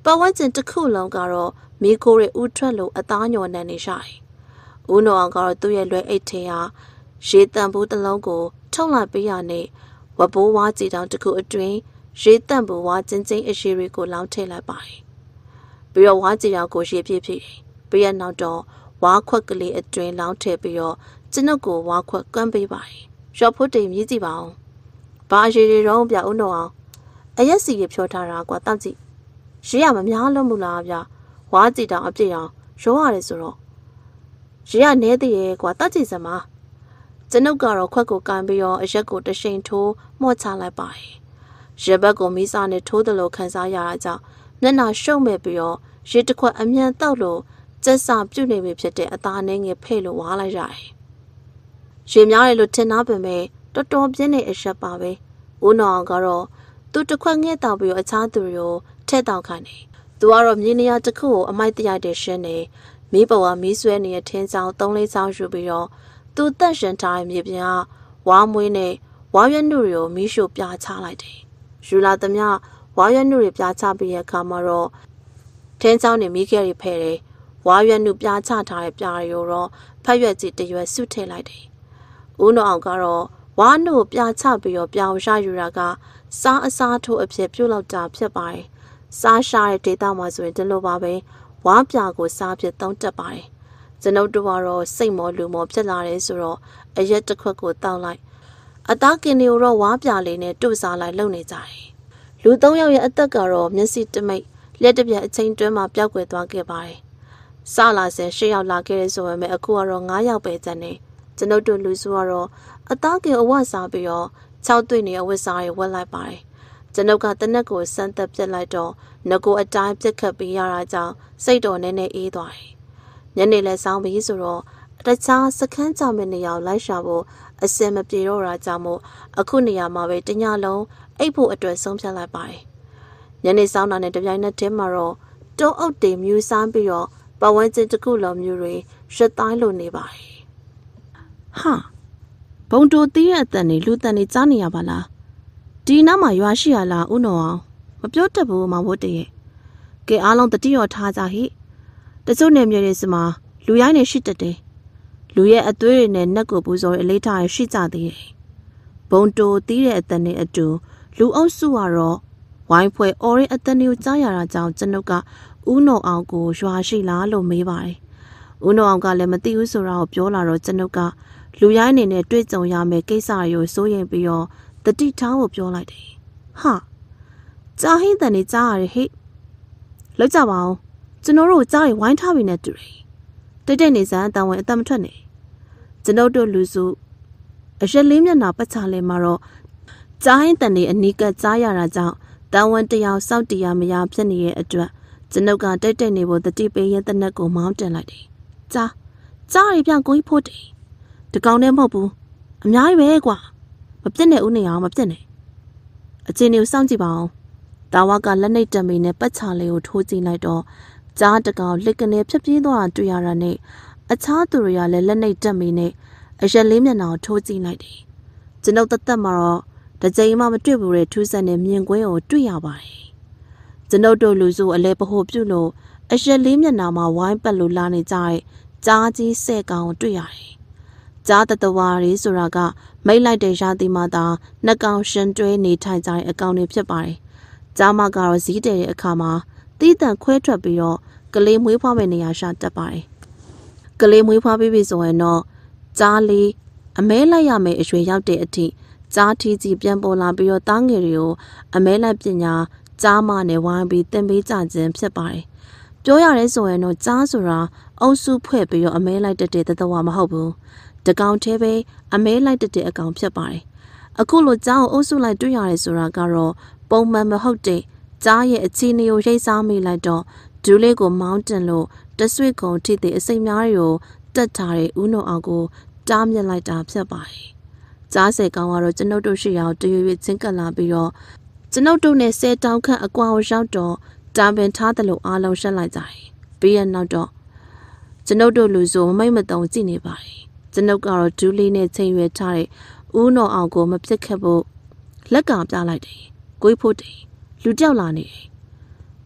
ပတ်ဝန်းကျင်တစ်ခုလုံးကတော့မိခိုးရဲ့ဥထွက်လို့အသားညော်နေနေရှိုင်ဦးနော်အောင်ကတော့သူ့ရဲ့လွယ်အိတ်ထင်းဟာရေတန့်ဘူးတစ်လုံးကိုထုတ်လိုက်ပေးရနဲ့ဝဘိုးဝါးကြည်တောင်တစ်ခုအတွင်းရေတန့်ဘူးဝါးချင်းချင်းအရှိတွေကိုလောင်းထည့်လိုက်ပါတယ်ပြီးတော့ဝါးကြည်တောင်ကိုရေပြည့်ပြည့်ပြီးရနောက်တော့ဝါးခွက်ကလေးအတွင်းလောင်းထည့်ပြီးတော့ကျွန်ုပ်ကိုဝါးခွက်ကမ်းပေးပါတယ်ရော့ဖို့တိမ်မြည်ကြည့်ပါဦးဘာရေတွေတော့ပြဦးနော်အောင်အရက်စီရဖြောထားတာကွာတောက်ကြည့်ရေရမများလို့မလားဗျဝါးကြည်တောင်အပြည့်အောင်ရောရတယ်ဆိုတော့ရေရနဲတည်းရဲ့ကွာတောက်ကြည့်စမ်းပါကျွန်ုပ်ကတော့ခွက်ကိုကန်ပြီးတော့အရက်ကိုတရှိန်ထိုးမော့ချလိုက်ပါတယ်ရေဘက်ကိုမီးစာနဲ့ထိုးတယ်လို့ခန်းစားရတာကြောင့်မျက်နှာရှုံမဲ့ပြီးတော့ရေတစ်ခွက်အမြန်တောက်လို့ကျက်စာပြုတ်နေပြီဖြစ်တဲ့အသားနှင်းငယ်ဖဲ့လို့ဝါလိုက်ရတယ်ရေများတယ်လို့ထင်သားပေမဲ့တော်တော်ပြင်းနေအရက်ပါပဲဦးနောင်ကတော့သူတစ်ခွက်ငှက်တောက်ပြီးတော့အခြားသူတွေကိုထက်တောက်ခိုင်းတယ်သူကတော့မြေနေရာတစ်ခုကိုအမိုက်တရိုက်တဲ့ရှင်းနေမီးပေါ်ကမီးဆွဲနေတဲ့ထင်းဆောင်သုံးလေးဆောင်ယူပြီးတော့သူတက်ရှင်ထားတဲ့မြေပြင်ကဝါမွေးနဲ့ဝါရွက်နှုတွေကိုမီးရှို့ပြာချလိုက်တယ်ယူလာသမျှဝါရွက်နှုတွေပြာချပြီးတဲ့အခါမှာတော့ထင်းဆောင်နဲ့မီးခဲတွေဖဲ့တယ်ဝါရွက်နှုပြာချထားတဲ့ပြာတွေကိုတော့ဖက်ရွက်ကြီးတရွက်ဆုထည့်လိုက်တယ်ဦးနောင်အောင်ကတော့ဝါနှုပြာချပြီးတော့ပြောင်းရယူတာကစားအစားထိုးအဖြစ်ပြုတ်လောက်တာဖြစ်ပါတယ်စားရှာတဲ့ဒေသမှာဆိုရင်ဒီလိုပါပဲဝါပြာကိုစားဖြစ်သုံးတက်ပါတယ်ကျွန်ုပ်တို့ကတော့စိတ်မောလူမောဖြစ်လာတယ်ဆိုတော့အရက်တစ်ခွက်ကိုတောက်လိုက်အသားကင်တွေကိုတော့ဝါပြာလေးနဲ့တို့စားလိုက်လုံနေကြတယ်လူသုံးယောက်ရဲ့အသက်ကတော့မျက်စိတမိတ်လက်တစ်ပြက်အချိန်တွင်းမှာပျောက်ကွယ်သွားခဲ့ပါတယ်စလာစင်ရှစ်ယောက်လာခဲ့တယ်ဆိုပေမဲ့အခုကတော့ငါးယောက်ပဲကျန်နေကျွန်ုပ်တို့လူစုကတော့အသားကင်အဝတ်စားပြီးတော့၆တွေ့နေအဝတ်စားတွေဝတ်လိုက်ပါတယ်ကျွန်ုပ်ကတနက်ကိုစမ်းသက်ပြစ်လိုက်တော့ငကိုအတိုင်းပြစ်ခတ်ပြီးရတာကြောင့်စိတ်တော်နည်းနည်းအေးသွားတယ်ညနေလဲဆောင်းပြီးဆိုတော့တခြားစခန်းကြောင်မဲ့နေရာကိုလိုက်ရှာဖို့အစင်မပြေတော့တာကြောင့်မို့အခုနေရာမှာပဲတညလုံးအိပ်ဖို့အတွက်ဆုံးဖြတ်လိုက်ပါတယ်ညနေဆောင်းတာနဲ့တပြိုင်နက်တည်းမှာတော့တုံးအုပ်တွေမြူးစားပြီးတော့ပဝန်းကျင်တစ်ခုလုံးမျိုးတွေရတိုင်းလိုနေပါတယ်ဟာဘုံတိုတီးရဲ့အတန်နေလူတန်နေကြားနေရပါလားဒီနားမှာရွာရှိရလားဦးနော်အောင်မပြောတတ်ဘူးမဝတ်တရဲ့ကဲအားလုံးတတိရောထားကြဟိတချို့နေမြေတွေစမှာလူရိုင်းနေရှိတတ်တယ်လူရဲ့အသွေးတွေနဲ့နှက်ကိုပူဇော်ရအလေးထားရရှိကြသေးတယ်ဘုံတိုတီးတဲ့အတန်နဲ့အတူလူအုပ်စုကတော့ဝိုင်းဖွဲ့အော်ရင်အတန်တွေကိုကြားရတာကြောင့်ကျွန်ုပ်ကဦးနော်အောင်ကိုရွာရှိလားလို့မေးပါတယ်ဦးနော်အောင်ကလည်းမသိဘူးဆိုတာကိုပြောလာတော့ကျွန်ုပ်ကလူရိုင်းနေနဲ့တွေ့ကြုံရမယ့်ကိစ္စတွေကိုစိုးရိမ်ပြီးတော့တတိထားကိုပြောလိုက်တယ်ဟာကြားဟင်းတန်နေကြားရဟိလောက်ကြပါအောင်ကျွန်တော်တို့ကြားရဝိုင်းထားပြီးနဲ့တူတယ်တိတ်တိတ်နေစမ်းအတန်ဝင်အတန်မထွက်နေကျွန်ုပ်တို့လူစုအရက်လေးမျက်နှာပတ်ချလဲမှာတော့ကြားဟင်းတန်နေအနီးကကြားရတာကြောင့်တန်ဝန်တယောက်စောက်တရားမရဖြစ်နေတဲ့အတွက်ကျွန်ုပ်ကတိတ်တိတ်နေဖို့တတိပေးရဲ့တနက်ကိုမောင်းတင်လိုက်တယ်ကြားကြားရပြန်ကိုကြီးဖို့တယ်ဒီကောင်နဲ့မဟုတ်ဘူးအများကြီးပဲကွာမပြစ်နဲ့ဦးနေအောင်မပြစ်နဲ့အချင်းတွေကိုစောင့်ကြည့်ပါအောင်တာဝကလက်နှိပ်တမီနဲ့ပတ်ချလေးကိုထိုးကြည့်လိုက်တော့ကြားတကောင်လက်ကနေဖြတ်ပြေးသွားတာတွေ့ရတာနဲ့အခြားသူတွေကလည်းလက်နှိပ်တမီနဲ့အရက်လေးမျက်နှာကိုထိုးကြည့်လိုက်တယ်ကျွန်ုပ်တသက်မှာတော့တစ်ကြိမ်မှမတွေ့ဘူးတဲ့ထူးဆန်းတဲ့မြင်ကွင်းကိုတွေ့ရပါတယ်ကျွန်ုပ်တို့လူစုအလဲပဟိုပြုတ်လို့အရက်လေးမျက်နှာမှာဝိုင်းပတ်လို့လာနေကြတဲ့ကြားကြီးဆဲကောင်ကိုတွေ့ရတယ်ကြားတတဝါရီဆိုတာကမိတ်လိုက်တဲ့ရာသီမှာသာနှကောင်ရှင်တွဲနေထိုင်ကြတဲ့အကောင်တွေဖြစ်ပါတယ်။ကြားမကတော့ဇီးတဲ့တဲ့အခါမှာတီးတန့်ခွဲထွက်ပြီးတော့ကလေးမွေးဖွားမဲ့နေရာရှာတက်ပါတယ်။ကလေးမွေးဖွားပြီးပြီဆိုရင်တော့ကြားလေးအမဲလိုက်ရမယ်အရွယ်ရောက်တဲ့အထိကြားထီးကြီးပြန်ပေါ်လာပြီးတော့တားငယ်တွေကိုအမဲလိုက်ပညာကြားမနဲ့ဝိုင်းပြီးသင်ပေးကြခြင်းဖြစ်ပါတယ်။ပြောရရဲဆိုရင်တော့ကြားဆိုတာအုပ်စုဖွဲ့ပြီးတော့အမဲလိုက်တဲ့တဲ့တဝါမဟုတ်ဘူး။တကောင်သေးပဲအမဲလိုက်တဲ့အကောင်ဖြစ်ပါတယ်။အခုလိုကြားကိုအုပ်စုလိုက်တွေ့ရတယ်ဆိုတာကတော့ပုံမှန်မဟုတ်တဲ့ကြားရဲ့အခြေအနေကိုရိတ်စားမိလိုက်တော့ဒူးလေးကိုမောင်းတင်လို့တဆွေကုံထိတဲ့အစိမ်များတွေကိုတက်ထားတဲ့ဦးနှုတ်အောင်ကိုတားမြစ်လိုက်တာဖြစ်ပါတယ်။ကြားဆယ်ကောင်ကတော့ကျွန်ုပ်တို့ရှိရာကိုတရွေ့ရွေ့ချင်းကပ်လာပြီးတော့ကျွန်ုပ်တို့နဲ့ဆဲတောင်းခန့်အကွာကိုရောက်တော့တာပင်ထားတယ်လို့အားလုံးရှက်လိုက်ကြတယ်။ပြီးရနောက်တော့ကျွန်ုပ်တို့လူစုမမိတ်မတုံကြည့်နေပါတယ်။ကျွန်ုပ်ကတော့ဒူးလေးနဲ့ချိန်ရွယ်ထားတဲ့ဦးနှုတ်အောင်ကိုမပြစ်ခတ်ဖို့လက်ကပြလိုက်တယ်။ကိုယ်ဖို့တယ်လူတယောက်လာနေတယ်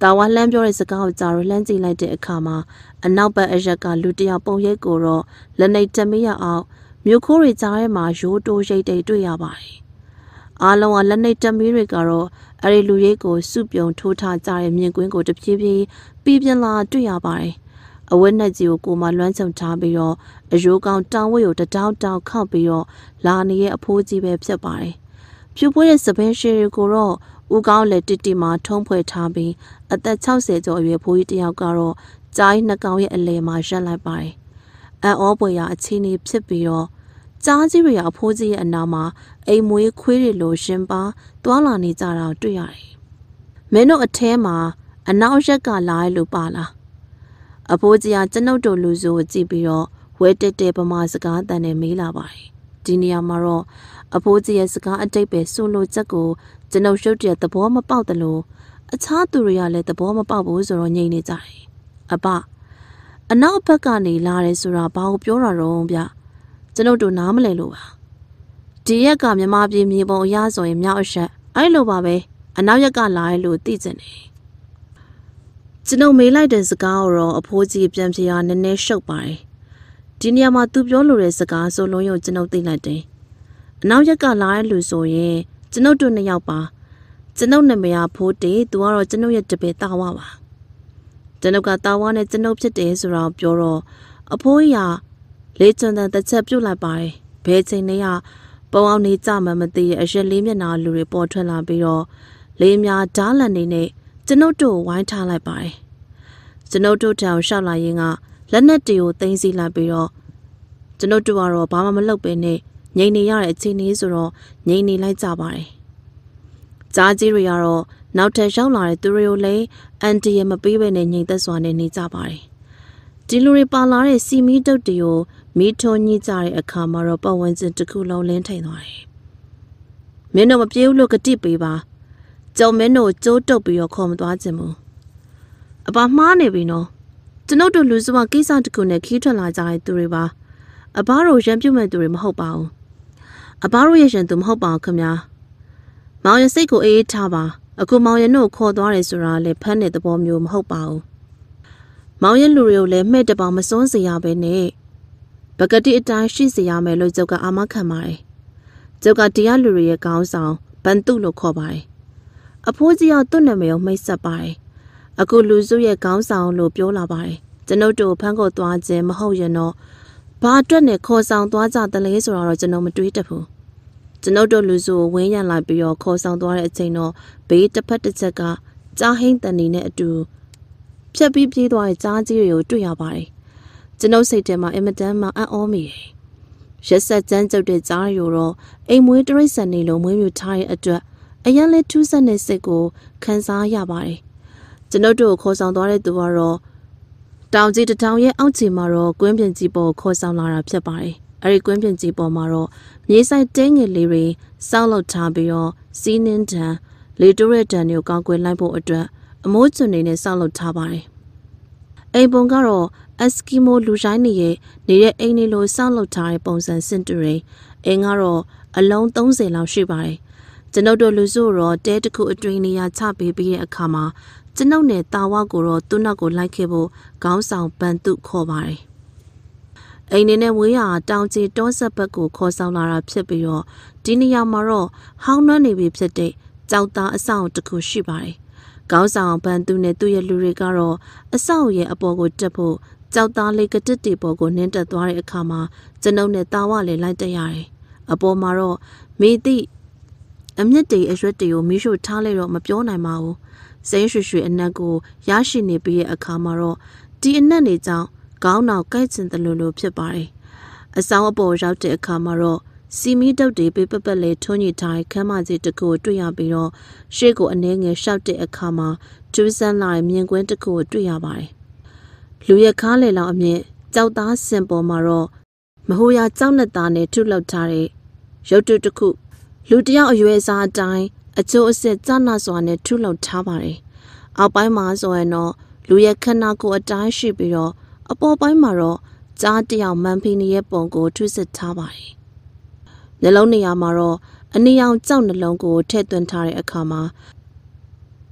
တာဝါလှမ်းပြောတဲ့စကားကိုကြားလို့လှမ်းကြည့်လိုက်တဲ့အခါမှာအနောက်ဘက်အရက်ကလူတယောက်ပုံရိပ်ကိုတော့လက်နေတမရအောင်မြို့ခိုးတွေကြားထဲမှာရိုးတိုးရိတ်တိတ်တွေ့ရပါတယ်။အားလုံးကလက်နေတမီးတွေကတော့အဲ့ဒီလူရိပ်ကိုစုပြုံထိုးထားကြတဲ့မြင်ကွင်းကိုတဖြည်းဖြည်းပြီးပြင်းလာတွေ့ရပါတယ်။အဝတ်နဲ့ကြီးကိုကိုမှလွမ်းချုံထားပြီးတော့အရိုးကောင်တောင်ဝတ်ကိုတတောင်းတောင်ခောက်ပြီးတော့လာနေရဲ့အဖိုးကြီးပဲဖြစ်ပါတယ်။ဖြူပွေးတဲ့စပင်းရှည်ကိုတော့ဦးကောင်းလက်တစ်တီမှာထုံးဖွဲ့ထားပြီးအသက်၆၀ကျော်အရွယ်ဖိုးကြီးတယောက်ကတော့ကြားနှကောင်ရဲ့အလဲမှာရက်လိုက်ပါတယ်။အံ့ဩပွေရာအခြေအနေဖြစ်ပြီးတော့ကြားကြီးတွေအဖိုးကြီးရဲ့အနာမှာအိမ်မွေးခွေးတွေလိုရှင်ပါသွားလာနေကြတာတွေ့ရတယ်။မင်းတို့အထဲမှာအနောက်ရက်ကလာရလို့ပါလား။အဖိုးကြီးကကျွန်ုပ်တို့လူစုကိုကြည့်ပြီးတော့ဝဲတက်တဲ့ပမာစကားတန်နဲ့မေးလာပါတယ်။ဒီနေရာမှာတော့အဖိုးကြီးရဲ့စကားအတိတ်ပဲဆိုလိုချက်ကိုကျွန်ုပ်ရုပ်တရက်သဘောမပေါက်တယ်လို့အခြားသူတွေကလည်းသဘောမပေါက်ဘူးဆိုတော့ညှိနေကြတယ်။အဘအနောက်ဘက်ကနေလာတယ်ဆိုတာဘာကိုပြောတာတော့ဗျ။ကျွန်ုပ်တို့နားမလည်လို့ပါဒီရက်ကမြမပြည်မြေပုံအရဆိုရင်မြောက်အဆက်အဲ့လိုပါပဲအနောက်ရက်ကလာရလို့သိကျင်တယ်ကျွန်ုပ်မေးလိုက်တဲ့စကားကိုတော့အဖိုးကြီးပြန်ပြေရနည်းနည်းရှုပ်ပါတယ်ဒီနေရာမှာသူပြောလို့တဲ့စကားဆိုလုံးရုံကျွန်ုပ်သိလိုက်တယ်အနောက်ရက်ကလာရလို့ဆိုရင်ကျွန်ုပ်တို့နှစ်ယောက်ပါကျွန်ုပ်နာမည်ကဖိုးတေသူကတော့ကျွန်ုပ်ရဲ့တပည့်တာဝပါကျွန်ုပ်ကတာဝနဲ့ကျွန်ုပ်ဖြစ်တယ်ဆိုတော့ပြောတော့အဖိုးကြီးကလေးချွန်တဲ့တစ်ချက်ပြုတ်လိုက်ပါတယ်ဘဲချိန်လေးကပုံအောင်နေကြမှမသိရဲ့အရက်လေးမျက်နှာလူတွေပေါ်ထွက်လာပြီးတော့လေးများဓားလန်နေနဲ့ကျွန်ုပ်တို့ဝိုင်းထားလိုက်ပါတယ်ကျွန်ုပ်တို့တောင်ရှောက်လာရင်ကလက်နက်တွေကိုသိမ်းစီလိုက်ပြီးတော့ကျွန်ုပ်တို့ကတော့ဘာမှမလုပ်ပဲနဲ့ငြိမ်နေရတဲ့အခြေအနေဆိုတော့ငြိမ်နေလိုက်ကြပါတယ်ကြားကြီးတွေကတော့နောက်ထပ်ရောက်လာတဲ့သူတွေကိုလည်းအန်တီရမပေးဘဲနဲ့ငြိမ်သက်စွာနဲ့နေကြပါတယ်ဒီလူတွေပါလာတဲ့စီမီတုတ်တွေကိုမီးထွန်းညှိကြတဲ့အခါမှာတော့ပတ်ဝန်းကျင်တစ်ခုလုံးလင်းထိန်သွားတယ်။မင်းတို့မပြေဘူးလို့ကတိပေးပါ။ကြောင်မင်းတို့ကျိုးတုတ်ပြီးတော့ခေါ်မသွားခြင်းဘူး။အပါမှားနေပြီနော်။ကျွန်ုပ်တို့လူစုကကိစ္စတစ်ခုနဲ့ခီးထွက်လာကြတဲ့သူတွေပါ။အဘတို့ရံပြုတ်မဲ့သူတွေမဟုတ်ပါဘူး။အဘတို့ရဲ့ရံသူမဟုတ်ပါဘူးခင်ဗျာ။မောင်ရစိတ်ကိုအေးအေးထားပါ။အခုမောင်ရတို့ခေါ်သွားတယ်ဆိုတာလည်းဖမ်းတဲ့သဘောမျိုးမဟုတ်ပါဘူး။မောင်ရဲ့လူတွေကိုလည်းမှဲ့တပောင်မစွန်းစေရပဲနဲ့ပကတိအတိုင်းရှိစေရမယ်လို့ကျုပ်ကအာမခံပါတယ်။ကျုပ်ကတရားလူတွေရဲ့ကောင်းဆောင်ဘန်တုလို့ခေါ်ပါတယ်။အဖိုးကြီးကသူ့နာမည်ကိုမိတ်ဆက်ပါတယ်။အခုလူစုရဲ့ကောင်းဆောင်လို့ပြောလာပါတယ်။ကျွန်ုပ်တို့ဖမ်းခေါ်သွားခြင်းမဟုတ်ရင်တော့ဘာအတွက်နဲ့ခေါ်ဆောင်သွားကြတယ်လဲဆိုတော့ကျွန်တော်မတွေးတတ်ဘူး။ကျွန်ုပ်တို့လူစုကိုဝင်းရံလိုက်ပြီးတော့ခေါ်ဆောင်သွားတဲ့အချိန်တော့ဘေးတစ်ဖက်တစ်ချက်ကကြားဟိန်းတန်နေနဲ့အတူဖြတ်ပြီးပြေးသွားတဲ့ကြားကြီးတွေကိုတွေ့ရပါတယ်။ကျွန်ုပ်စိတ်ထဲမှာအင်မတန်မှအံ့ဩမိတယ်။ရက်ဆက်ကြမ်းကြုတ်တဲ့ကြားရိုတော့အိမ်မွေးတရိတ်ဆန်နေလို့မွေးမြူထားတဲ့အတွက်အရန်လဲထူးဆန်းတဲ့စိတ်ကိုခံစားရပါတယ်။ကျွန်ုပ်တို့ခေါ်ဆောင်သွားတဲ့သူကတော့တောင်ကြီးတထောင်ရဲ့အောက်ခြေမှာတော့ကွင်းပြင်ကြီးပေါ်ခေါ်ဆောင်လာတာဖြစ်ပါတယ်။အဲဒီကွင်းပြင်ကြီးပေါ်မှာတော့မြေဆိုင်တင်းငယ်လေးတွေစောက်လုပ်ထားပြီးတော့စီးနှင်းတံလေတိုးတဲ့တံတွေကိုကောက်ွယ်လိုက်ဖို့အတွက်အမိုးကျွန်းနေနဲ့စောက်လုပ်ထားပါတယ်။အိမ်ပုံကတော့အက်စကီမိုလူဆိုင်နေရဲ့နေတဲ့အိမ်လေးလိုစောက်လုပ်ထားတဲ့ပုံစံစင်တူတွေအိမ်ကတော့အလုံးသုံးဆယ်လောက်ရှိပါတယ်။ကျွန်ုပ်တို့လူစုတော့တဲတစ်ခုအတွင်းနေရာချပေးပြီးတဲ့အခါမှာကျွန်ုပ်နဲ့တာဝကိုတော့သူ့နောက်ကိုလိုက်ခဲ့ဖို့ခေါင်းဆောင်ပန်တုခေါ်ပါတယ်။အိမ်နေနဲ့ဝေးရတောင်ကြီးတောဆက်ဘက်ကိုခေါ်ဆောင်လာတာဖြစ်ပြီးတော့ဒီနေရာမှာတော့ဟောင်းနှွမ်းနေပြီဖြစ်တဲ့ကြောက်သားအဆောင်တစ်ခုရှိပါတယ်။ခေါင်းဆောင်ပန်တုနဲ့သူ့ရဲ့လူတွေကတော့အဆောင်ရဲ့အပေါ်ကိုတက်ဖို့ကြောက်သားလေးကတစ်တီပေါ်ကိုနင်းတက်သွားတဲ့အခါမှာကျွန်ုပ်နဲ့တာဝလည်းလိုက်တက်ရတယ်။အပေါ်မှာတော့မိသည့်အမျက်တွေအရွက်တွေကိုမိရှို့ထားလိုက်တော့မပြောနိုင်ပါဘူး။စိမ့်ရွှေရွှေအနက်ကိုရရှိနေပြီးတဲ့အခါမှာတော့ဒီအနက်နေကြောင်းခေါင်းနောက်ကိုက်ချင်တယ်လို့လို့ဖြစ်ပါတယ်။အဆောင်အပေါ်ရောက်တဲ့အခါမှာတော့စီမီတုတ်တွေပေးပပလေးထွန်းညှိထားတဲ့ခမ်းမကြီးတစ်ခုကိုတွေ့ရပြီးတော့ရှေ့ကိုအနှဲငယ်ရှောက်တဲ့အခါမှာကျူးစမ်းလာတဲ့မြင်ကွင်းတစ်ခုကိုတွေ့ရပါတယ်။လူရကားလေလောင်အမြင့်ကြောက်သားစင်ပေါ်မှာတော့မဟိုရကြောက်လက်သားနဲ့ထုလောက်ထားတဲ့ရုပ်တုတစ်ခုလူတယောက်အရွယ်စားအတိုင်းအကျိုးအစစ်ကြနာစွာနဲ့ထုလောက်ထားပါတယ်။အောက်ပိုင်းမှာဆိုရင်တော့လူရခဏကိုအတိုင်းရှိပြီးတော့အပေါ်ပိုင်းမှာတော့ကြားတယောက်မန်ဖီနီရဲ့ပုံကိုထုစစ်ထားပါတယ်။နှလုံးနေရာမှာတော့အနီရောင်ကြောက်နှလုံးကိုထည့်သွင်းထားတဲ့အခါမှာ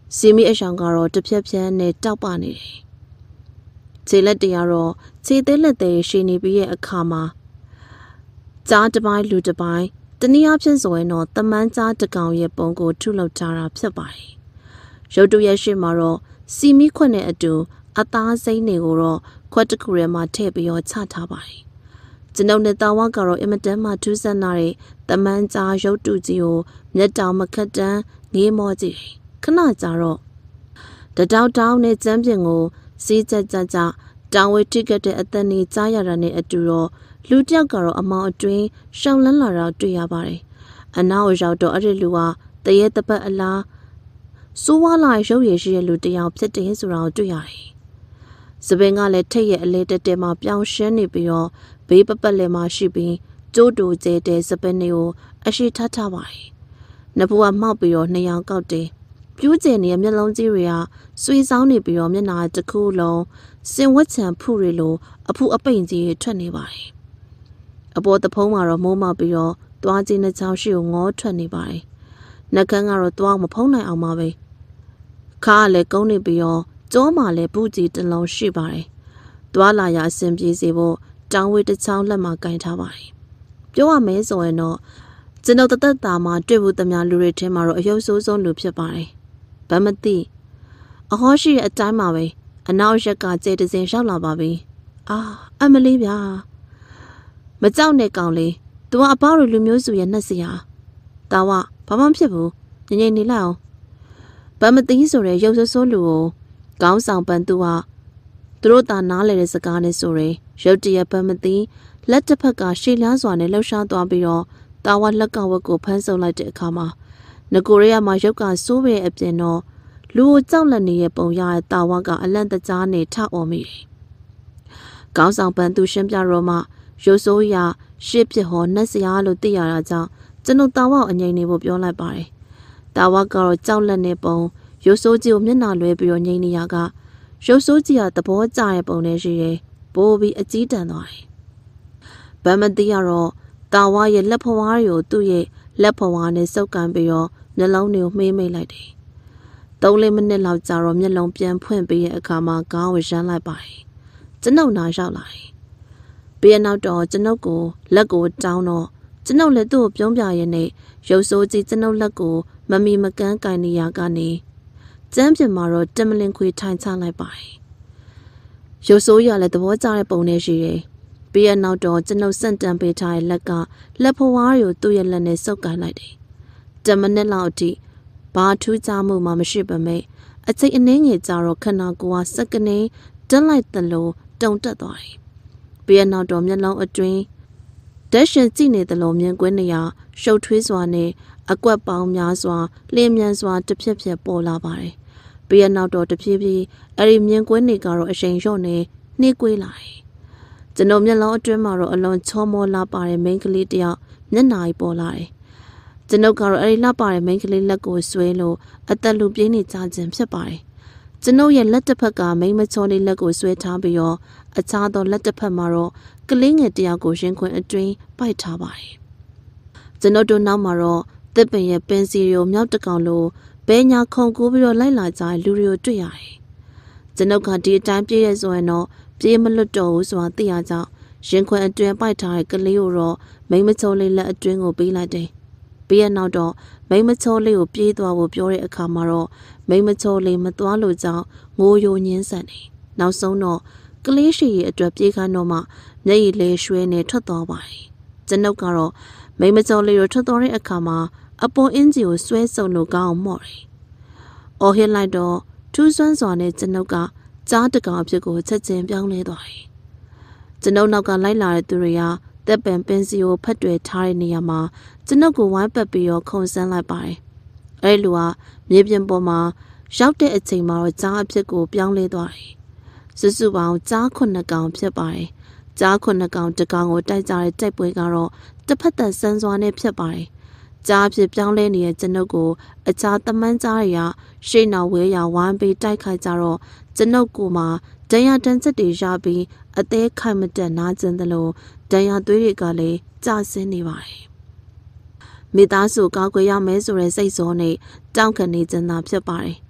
စီမီအဆောင်ကတော့တစ်ဖြက်ဖြက်နဲ့တောက်ပနေတယ်ခြေလက်တရတော့ခြေသေးလက်သေးရှိနေပြီးရဲ့အခါမှာကြားတစ်ပိုင်းလူတစ်ပိုင်းတနည်းအားဖြင့်ဆိုရင်တော့တမန်းကြားတကောင်ရဲ့ပုံကိုထုလုပ်ထားတာဖြစ်ပါတယ်ရုပ်တုရဲ့ရှေ့မှာတော့စီမီခွက်နဲ့အတူအသားစိမ့်တွေကိုတော့ခွက်တစ်ခုထဲမှာထည့်ပြီးတော့ချထားပါတယ်ကျွန်ုပ်နဲ့တာဝါကတော့အင်မတန်မှထူးဆန်းလာတဲ့တမန်းကြားရုပ်တုကြီးကိုမျက်တောင်မခတ်တန်းငေးမောကြည့်ခဏကြာတော့တတောက်တောင်းနဲ့ကျမ်းပြင်ကိုစီးကြကြကြတောင်ဝဲထိကတဲ့အသက်နေကြားရတာနဲ့အတူတော့လူတယောက်ကတော့အမောင်အတွင်းရှောင်းလန်းလာတာတွေ့ရပါတယ်အနောက်ရောက်တော့အဲ့ဒီလူကတရေတပတ်အလားစိုးဝါလာရုပ်ရည်ရှိတဲ့လူတယောက်ဖြစ်တယ်ဆိုတာကိုတွေ့ရတယ်စပင်ကလည်းထိတ်ရဲ့အလဲတက်တဲမှာပြောင်းရှင်းနေပြီးတော့ဘေးပပတ်လည်းမှရှိပြီးကျိုးတူကျဲတဲ့စပင်တွေကိုအရှိထထပါတယ်နဘူးကမှောက်ပြီးတော့နှစ်ယောက်ကောက်တယ်ပြူးကျင်နေတဲ့မျက်လုံးကြီးတွေကဆွေဆောင်နေပြီးတော့မျက်နှာတစ်ခုလုံးစင်ဝက်ချံဖူတွေလိုအဖူအပိန်ကြီးထွက်နေပါတယ်အပေါ်တဖုံးမှာတော့မိုးမောက်ပြီးတော့သွားချင်းနှချောင်းရှိကိုငေါထွက်နေပါတယ်နှကန်းကတော့သွားမဖုံးနိုင်အောင်ပါပဲခါကလည်းကုန်းနေပြီးတော့ကြောမှာလည်းပူကြီးတစ်လုံးရှိပါတယ်သွားလာရအဆင်ပြေစေဖို့တောင်ဝေးတစ်ချောင်းလက်မှာကင်ထားပါတယ်ပြောရမယ်ဆိုရင်တော့ကျွန်တော်တသက်တာမှာတွေ့ဖို့တများလူတွေထဲမှာတော့အယုတ်ဆိုးဆုံးလူဖြစ်ပါတယ်ဘာမသိအဟောရှိတဲ့အတိုင်းမှာပဲအနောက်ရက်ကကျေတစင်ရောက်လာပါပြီအာအမလေးဗျာမကြောက်နဲ့ကောင်လေးသူကအပေါတွေလူမျိုးစုရဲ့နှက်စရာတာဝဘာမှမဖြစ်ဘူးငြိမ်ငြိမ်နေလိုက်အောင်ဘာမသိဆိုတဲ့ရုပ်ဆိုးဆိုးလူကိုကောင်းဆောင်ပန်းသူဟာသူတို့တာနားလေတဲ့စကားနဲ့ဆိုရင်ရုတ်တရက်ဘာမသိလက်တစ်ဖက်ကရှေ့လန်းစွာနဲ့လှုပ်ရှားသွားပြီးတော့တာဝလက်ကဝက်ကိုဖမ်းဆုပ်လိုက်တဲ့အခါမှာနဂိုရီးယားမှာရုပ်ကစိုးပဲအပြင်တော့လူကိုကြောက်လန့်နေတဲ့ပုံရတဲ့တာဝကအလန့်တကြားနဲ့ထအော်မိတယ်။ကောင်းဆောင်ပန်းသူရှင်းပြတော့မှရုပ်ဆိုးရရှေ့ဖြစ်ဟောနှက်စရာလို့သိရတာကြောင့်ကျွန်တော်တာဝကိုအငြိမ်နေဖို့ပြောလိုက်ပါတယ်။တာဝကတော့ကြောက်လန့်နေပုံရုပ်ဆိုးကြီးကိုမျက်နှာလွဲပြီးတော့ငြိမ်နေရကရုပ်ဆိုးကြီးကသဘောကျတဲ့ပုံနဲ့ရှိတယ်။ပိုးပြီးအကြီးတန်းသွားတယ်။ဗမတိကတော့တာဝရဲ့လက်ဖွားတွေကိုသူ့ရဲ့လက်ဖွားနဲ့စုပ်ကန်ပြီးတော့မျက်လုံးတွေကိုမှေးမိတ်လိုက်တယ်။သုံးလေးမိနစ်လောက်ကြာတော့မျက်လုံးပြန်ဖွင့်ပြီးတဲ့အခါမှာခေါင်းကိုရမ်းလိုက်ပါတယ်။ကျွန်ုပ်နာရောက်လာတယ်။ပြီးနောက်တော့ကျွန်ုပ်ကိုလက်ကိုတောင်းတော့ကျွန်ုပ်လည်းသူ့ကိုပြုံးပြရင်းနဲ့ရုပ်ဆိုးကြီးကျွန်ုပ်လက်ကိုမမီမကန်းကင်နေရကနေကျမ်းပြင်မှာတော့တမလင်ခွေထိုင်ချလိုက်ပါတယ်။ရုပ်ဆိုးရလည်းသဘောကျတဲ့ပုံနဲ့ရှိတယ်။ပြီးရနောက်တော့ကျွန်ုပ်စန့်တန်ပေးထားတဲ့လက်ကလက်ဖွားကိုသူ့ရဲ့လက်နဲ့စုပ်ကိုင်လိုက်တယ်။တမနစ်လောက်အထိဘာထူးခြားမှုမှမရှိပါမဲ့အချိန်အနည်းငယ်ကြာတော့ခန္ဓာကိုယ်ဟာစက္ကနေတက်လိုက်သလိုတုန်တက်သွားတယ်။ပြီးရနောက်တော့မျက်လုံးအတွင်းဓာတ်ရှင်ကြည့်နေသလိုမြင်ကွင်းနေရရှုပ်ထွေးစွာနဲ့အကွက်ပေါင်းများစွာလျင်မြန်စွာတစ်ဖြက်ဖြက်ပေါ်လာပါတယ်။ပြီးရနောက်တော့တဖြည်းဖြည်းအဲ့ဒီမြင်ကွင်းတွေကတော့အရှိန်လျော့နေနှေးကွေးလာတယ်။ကျွန်တော်မျက်လုံးအတွင်းမှာတော့အလွန်ချောမောလာပါတဲ့မိန်းကလေးတယောက်မျက်နှာကြီးပေါ်လာတယ်။ကျွန်ုပ်ကတော့အဲ့ဒီလှပတဲ့မိန်းကလေးလက်ကိုဆွဲလို့အသက်လူပြင်းနေကြခြင်းဖြစ်ပါတယ်။ကျွန်ုပ်ရဲ့လက်တစ်ဖက်ကမိန်းမချောလေးလက်ကိုဆွဲထားပြီးတော့အခြားသောလက်တစ်ဖက်မှာတော့ကလေးငယ်တယောက်ကိုရင်ခွင်အတွင်းပိုက်ထားပါတယ်။ကျွန်ုပ်တို့နောက်မှာတော့တစ်ပင်ရဲ့ပင်စီရိုမြောက်တကောင်လိုဘဲညာခုံကူးပြီးတော့လိုက်လာကြတဲ့လူတွေကိုတွေ့ရတယ်။ကျွန်ုပ်ကဒီအတိုင်းပြေးရဆိုရင်တော့ပြေးမလွတ်တော့ဘူးဆိုတာသိရကြောင်းရင်ခွင်အတွင်းပိုက်ထားတဲ့ကလေးကိုတော့မိန်းမချောလေးလက်အတွင်းကိုပေးလိုက်တယ်။ပြီးရနောက်တော့မိန်းမချောလေးကိုပြေးသွားဖို့ပြောတဲ့အခါမှာတော့မိန်းမချောလေးမသွားလို့ကြောင်းငိုယိုညင်းဆန်တယ်။နောက်ဆုံးတော့ကလေးရှိရဲ့အတွက်ပြေးခိုင်းတော့မှမျက်ရည်လေးရွှဲနေထွက်သွားပါတယ်။ကျွန်ုပ်ကတော့မိန်းမချောလေးကိုထွက်သွားတဲ့အခါမှာအပေါ်အင်းကြီးကိုဆွဲဆုံလို့ကောင်းအောင်မော့တယ်။အော်ဟစ်လိုက်တော့ထူးဆွမ်းစွာနဲ့ကျွန်ုပ်ကကြားတကောင်အဖြစ်ကိုချက်ချင်းပြောင်းလဲသွားတယ်။ကျွန်ုပ်နောက်ကလိုက်လာတဲ့သူတွေကတက်ပံပင်စီကိုဖတ်တွယ်ထားတဲ့နေရာမှာကျွန်ုပ်ကိုဝိုင်းပတ်ပြီးတော့ခုန်ဆန်းလိုက်ပါတယ်။အဲဒီလူကမြေပြင်ပေါ်မှာရောက်တဲ့အချိန်မှာတော့ကြားအဖြစ်ကိုပြောင်းလဲသွားတယ်။စုစုပေါင်းကြားခုနှစ်ကောင်ဖြစ်ပါတယ်။ကြားခုနှစ်ကောင်တစ်ကောင်ကိုတိုက်ကြတဲ့တိုက်ပွဲကတော့တစ်ဖက်သက်ဆန်းစွာနဲ့ဖြစ်ပါတယ်။ကြားအဖြစ်ပြောင်းလဲနေတဲ့ကျွန်ုပ်ကိုအခြားသမန်းကြားတွေကရှေ့နောက်ဝဲရဝိုင်းပြီးတိုက်ခိုက်ကြတော့ကျွန်ုပ်ကိုမှဒဏ်ရာတန်းချက်တွေရပြီးအသေးခိုင်မတက်နာကျင်သလိုဒဏ်ရာသွေးတွေကလည်းကျဆင်းနေပါတယ်။မိသားစုကောက်ွယ်ရမယ်ဆိုတဲ့စိတ်စောနဲ့တောင်းခံနေကြတာဖြစ်ပါတယ်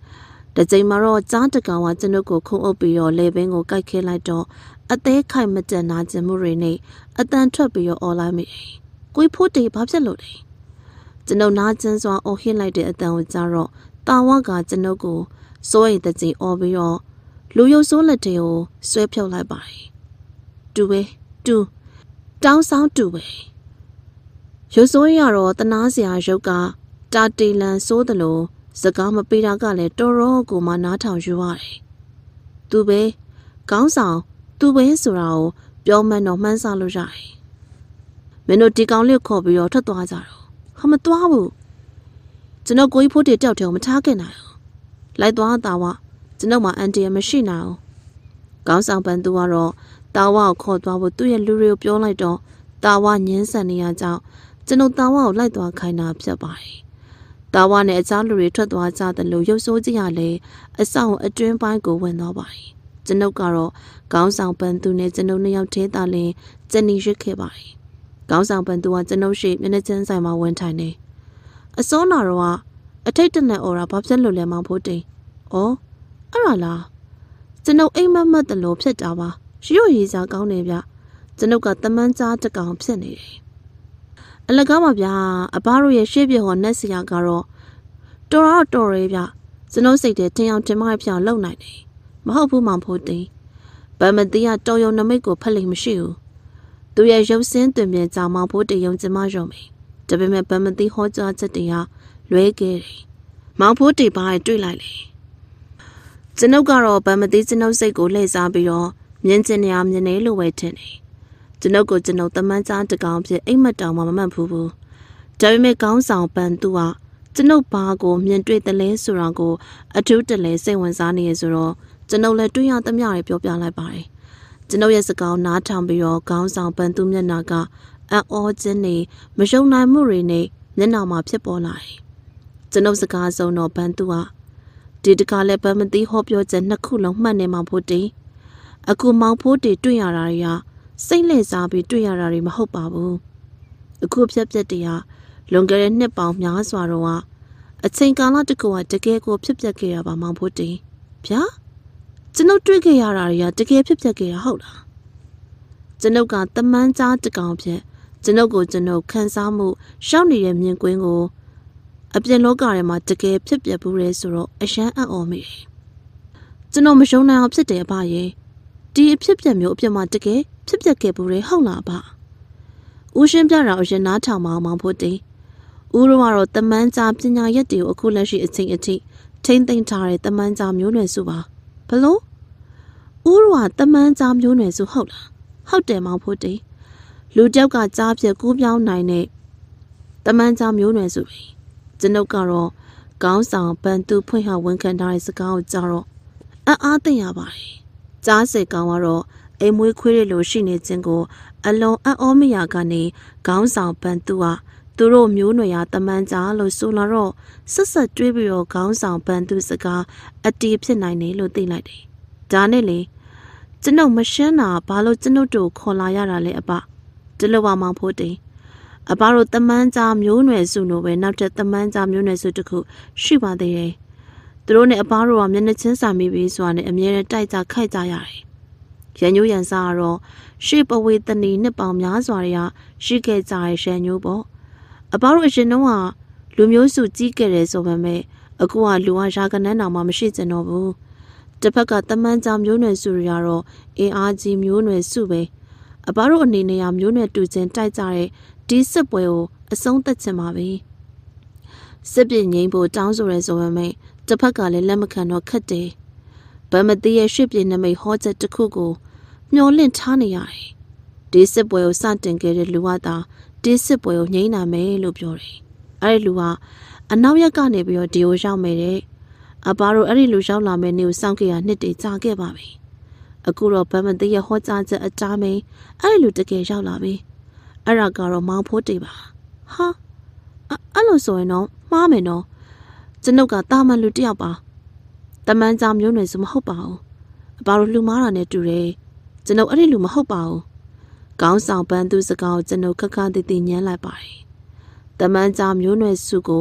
တကြိမ်မှာတော့ကြားတကောင်ကကျွန်ုပ်ကိုခုံအုပ်ပြီးတော့လေပင်ကိုကိုက်ခဲလိုက်တော့အသေးခိုက်မတန်နာကျင်မှုတွေနဲ့အတန်ထွက်ပြီးတော့អော်လိုက်မိတယ်။ကိုဖိုးတေဘာဖြစ်လို့လဲ။ကျွန်ုပ်နာကျင်စွာអော်ဟစ်လိုက်တဲ့အတန်ကိုကြားတော့တာဝကကျွန်ုပ်ကိုစိုးရိမ်တဲ့ကြိမ်អော်ပြီးတော့လူရုပ်ဆိုးလက်တွေကိုဆွဲဖြုတ်လိုက်ပါတယ်။တူပဲတူတောင်းဆောင်တူပဲရုပ်ဆိုးရတော့တနာစရာရုပ်ကတာတီလန်ဆိုးတယ်လို့စကားမပေးတာကလည်းတော်တော်ကိုမှနားထောင်ယူရတယ်။သူပဲခေါင်းဆောင်သူပဲဆိုတာကိုပြောမှန်းတော့မှန်းဆလို့ရတယ်။မင်းတို့ဒီကောင်လေးခေါ်ပြီးတော့ထွက်သွားကြတော့ဟာမသွားဘူး။ကျွန်တော်ကိုကြီးဖိုးတေတောက်တယ်မထားခင်နိုင်အောင်။လိုက်သွားတာဝကျွန်တော်မှအန်တီမရှိနိုင်အောင်။ခေါင်းဆောင်ပန်သူကတော့တာဝကိုခေါ်သွားဖို့သူ့ရဲ့လူတွေကိုပြောလိုက်တော့တာဝညင်းဆန်နေရကြောင်းကျွန်တော်တာဝကိုလိုက်သွားခိုင်းတာဖြစ်ပါတယ်။တာဝနဲ့အခြားလူတွေထွက်သွားကြတယ်လို့ရုပ်ဆိုးကြည့်ရလေအဆောင်အတွင်းပိုင်းကိုဝင်သွားပါတယ်။ကျွန်ုပ်ကတော့ခေါင်းဆောင်ပန်သူနဲ့ကျွန်ုပ်နှစ်ယောက်ထဲသာလင်ကျန်နေရခဲ့ပါတယ်။ခေါင်းဆောင်ပန်သူကကျွန်ုပ်ရှိမျက်နှာချင်းဆိုင်မှာဝင်ထိုင်နေ။အစောနာတော့အထိတ်တနက်အော်ရာဘာဖြစ်လို့လဲမောင်ဖိုးတိန်။အော်အဲ့ဒါလားကျွန်ုပ်အိမ်မက်မက်တလို့ဖြစ်တာပါ။ရွရည်စားကောင်းနေဗျ။ကျွန်ုပ်ကတမန်းကြားတကောင်ဖြစ်နေတယ်။အလကားပါဗျာအဘတို့ရဲ့ရှေ့ပြဟောနက်စရာကတော့တော်တော့တော်ရဲဗျကျွန်ုပ်စိတ်ထဲထင်အောင်ထင်မှားပြောင်းလုံနိုင်တယ်မဟုတ်ဘူးမောင်ဖိုးတင်ဗမတိကတော်ရုံနမိတ်ကိုဖက်လိမ့်မရှိဘူးသူရဲ့ရုပ်စင်းတွင်ပြင်ကြောင်မောင်ဖိုးတင်ယုံကျမရုံပဲဒါပေမဲ့ဗမတိဟောကြားချက်တွေကလွဲခဲ့တယ်မောင်ဖိုးတင်ဘာတွေ့လိုက်လဲကျွန်ုပ်ကတော့ဗမတိကျွန်ုပ်စိတ်ကိုလှည့်စားပြီးတော့မြင်ကျင်နေအောင်မြင်နေလို့ပဲထင်တယ်ကျွန်ုပ်ကိုကျွန်ုပ်တမန်းကြားတကောင်ဖြစ်အိမ်မက်တောင်မှမမှတ်ဘူးဘူးဒါပေမဲ့ခေါင်းဆောင်ပန်သူကကျွန်ုပ်ဘာကိုမြင်တွေ့တယ်လဲဆိုတာကိုအထူးတလဲစိတ်ဝင်စားနေရဆိုတော့ကျွန်ုပ်လည်းတွေ့ရသမျှတွေပြောပြလိုက်ပါတယ်ကျွန်ုပ်ရဲ့စကားနားထောင်ပြီးတော့ခေါင်းဆောင်ပန်သူမျက်နှာကအံ့ဩခြင်းနဲ့မယုံနိုင်မှုတွေနဲ့မျက်နှာမှာဖြစ်ပေါ်လာတယ်ကျွန်ုပ်စကားဆုံးတော့ပန်သူကဒီတခါလဲဗမတိဟောပြောချက်နှစ်ခုလုံးမှတ်နေမှဖို့တင်အခုမောင်ဖိုးတေတွေ့ရတာတွေကစိတ်လက်စားပြီးတွေ့ရတာတွေမဟုတ်ပါဘူးအခုဖြက်ဖြက်တရားလွန်ခဲ့တဲ့နှစ်ပေါင်းများစွာတော့ကအချိန်ကာလတကူကတကယ်ကိုဖြစ်ပျက်ခဲ့ရပါမောင်ဖိုးတင်ဗျာကျွန်ုပ်တွေ့ခဲ့ရတာတွေကတကယ်ဖြစ်ပျက်ခဲ့ရဟုတ်လားကျွန်ုပ်ကတမန်းကြားတကောင်ဖြစ်ကျွန်ုပ်ကိုကျွန်ုပ်ခံစားမှုရှောက်နေတဲ့မြင်ကွင်းကိုအပြင်လောကထဲမှာတကယ်ဖြစ်ပျက်ဘူးလေဆိုတော့အယမ်းအံ့ဩမိတယ်ကျွန်တော်မယုံနိုင်အောင်ဖြစ်တယ်အဘရဲ့ဒီအဖြစ်ပျက်မျိုးအပြင်မှာတကယ်ဖြစ်ပျက်ခဲ့ဘူးလေဟုတ်လားအဘဦးရှင်းပြတာအရင်နားထောင်မအောင်မောင်ဖိုးတင်ဦးရောကတော့တမန်းကြားပညာရက်တွေကိုအခုလက်ရှိအချိန်အထိထိမ့်သိမ့်ထားတဲ့တမန်းကြားမျိုးနွယ်စုပါဘလို့ဦးရောကတမန်းကြားမျိုးနွယ်စုဟုတ်လားဟုတ်တယ်မောင်ဖိုးတင်လူတယောက်ကကြားပြကူးပြောင်းနိုင်တဲ့တမန်းကြားမျိုးနွယ်စုပဲကျွန်ုပ်ကတော့ခေါင်းဆောင်ပန်သူဖွင့်ဟဝန်ခံထားတဲ့စကားကိုကြားတော့အံ့အားသင့်ရပါတယ်ကြားစိတ်ကောင်းကတော့အိမ်မွေးခွေးရလို့ရှိနေခြင်းကိုအလွန်အံ့ဩမိရာကနေခေါင်းဆောင်ပန်သူကသူတို့မျိုးနွယ်ရာတမန်ကြားလို့ဆိုလာတော့ဆက်ဆက်တွေးပြီးတော့ခေါင်းဆောင်ပန်သူစကားအတီးဖြစ်နိုင်တယ်လို့သိလိုက်တယ်။ဒါနဲ့လေကျွန်ုပ်မရှင်းတာဘာလို့ကျွန်ုပ်တို့ခေါ်လာရတာလဲအပဒီလိုပါမောင်ဖိုးတင်အပတို့တမန်ကြားမျိုးနွယ်စုလိုပဲနောက်ထပ်တမန်ကြားမျိုးနွယ်စုတစ်ခုရှိပါသေးတယ်။သူတို့နဲ့အပတို့ကမျက်နှာချင်းစာမိပြီးဆိုတာနဲ့အမြဲတမ်းတိုက်ကြခိုက်ကြရတယ်။ရန်ညိုးရန်စားကတော့ရှေ့ပဝေတနီနှစ်ပေါင်များစွာတွေကရှိခဲ့ကြတဲ့ရန်ညိုးပေါ့အပတို့အရင်တော့ကလူမျိုးစုကြီးခဲ့တယ်ဆိုပေမဲ့အခုကလူကရာကနန်းတော်မှမရှိကျင်တော့ဘူးတစ်ဖက်ကတမန်ကြားမျိုးနွယ်စုတွေကတော့အင်အားကြီးမျိုးနွယ်စုပဲအပတို့အနေနဲ့မျိုးနွယ်တူချင်းတိုက်ကြတဲ့ဒီစစ်ပွဲကိုအဆုံးသတ်ချင်ပါပြီစစ်ပြင်းငိမ့်ဖို့တောင်းဆိုရဲဆိုပေမဲ့တစ်ဖက်ကလည်းလက်မခံတော့ခက်တယ်ဗမတိရဲ့ရှစ်ပြင်းနမိတ်ဟောချက်တစ်ခုကိုမျောလင့်ထားနေရတယ်ဒီစစ်ပွဲကိုစတင်ခဲ့တဲ့လူကသာဒီစစ်ပွဲကိုငြိမ်းနိုင်မယ်လို့ပြောတယ်အဲ့ဒီလူကအနောက်ရက်ကနေပြီးတော့ဒီကိုရောက်မယ်တဲ့အဘတို့အဲ့ဒီလူရောက်လာမယ်နေကိုစောင့်ကြရနှစ်တည်ကြာခဲ့ပါပြီအခုတော့ဗမတိရဲ့ဟောကြားချက်အတားမင်းအဲ့ဒီလူတကယ်ရောက်လာပြီအဲ့ဒါကတော့မောင်ဖိုးတေပါဟာအဲ့လိုဆိုရင်တော့မှားမယ်နော်ကျွန်ုပ်ကတာမန်လူတယောက်ပါတမန်ကြောင်မျိုးနွယ်စုမဟုတ်ပါဘူးအဘတို့လူမားတာနဲ့တူတယ်ကျွန်ုပ်အဲ့ဒီလူမဟုတ်ပါဘူးခေါင်းဆောင်ပန်းသူစကားကိုကျွန်ုပ်ခက်ခါတည်တည်ညှမ်းလိုက်ပါတယ်တမန်ကြောင်မျိုးနွယ်စုကို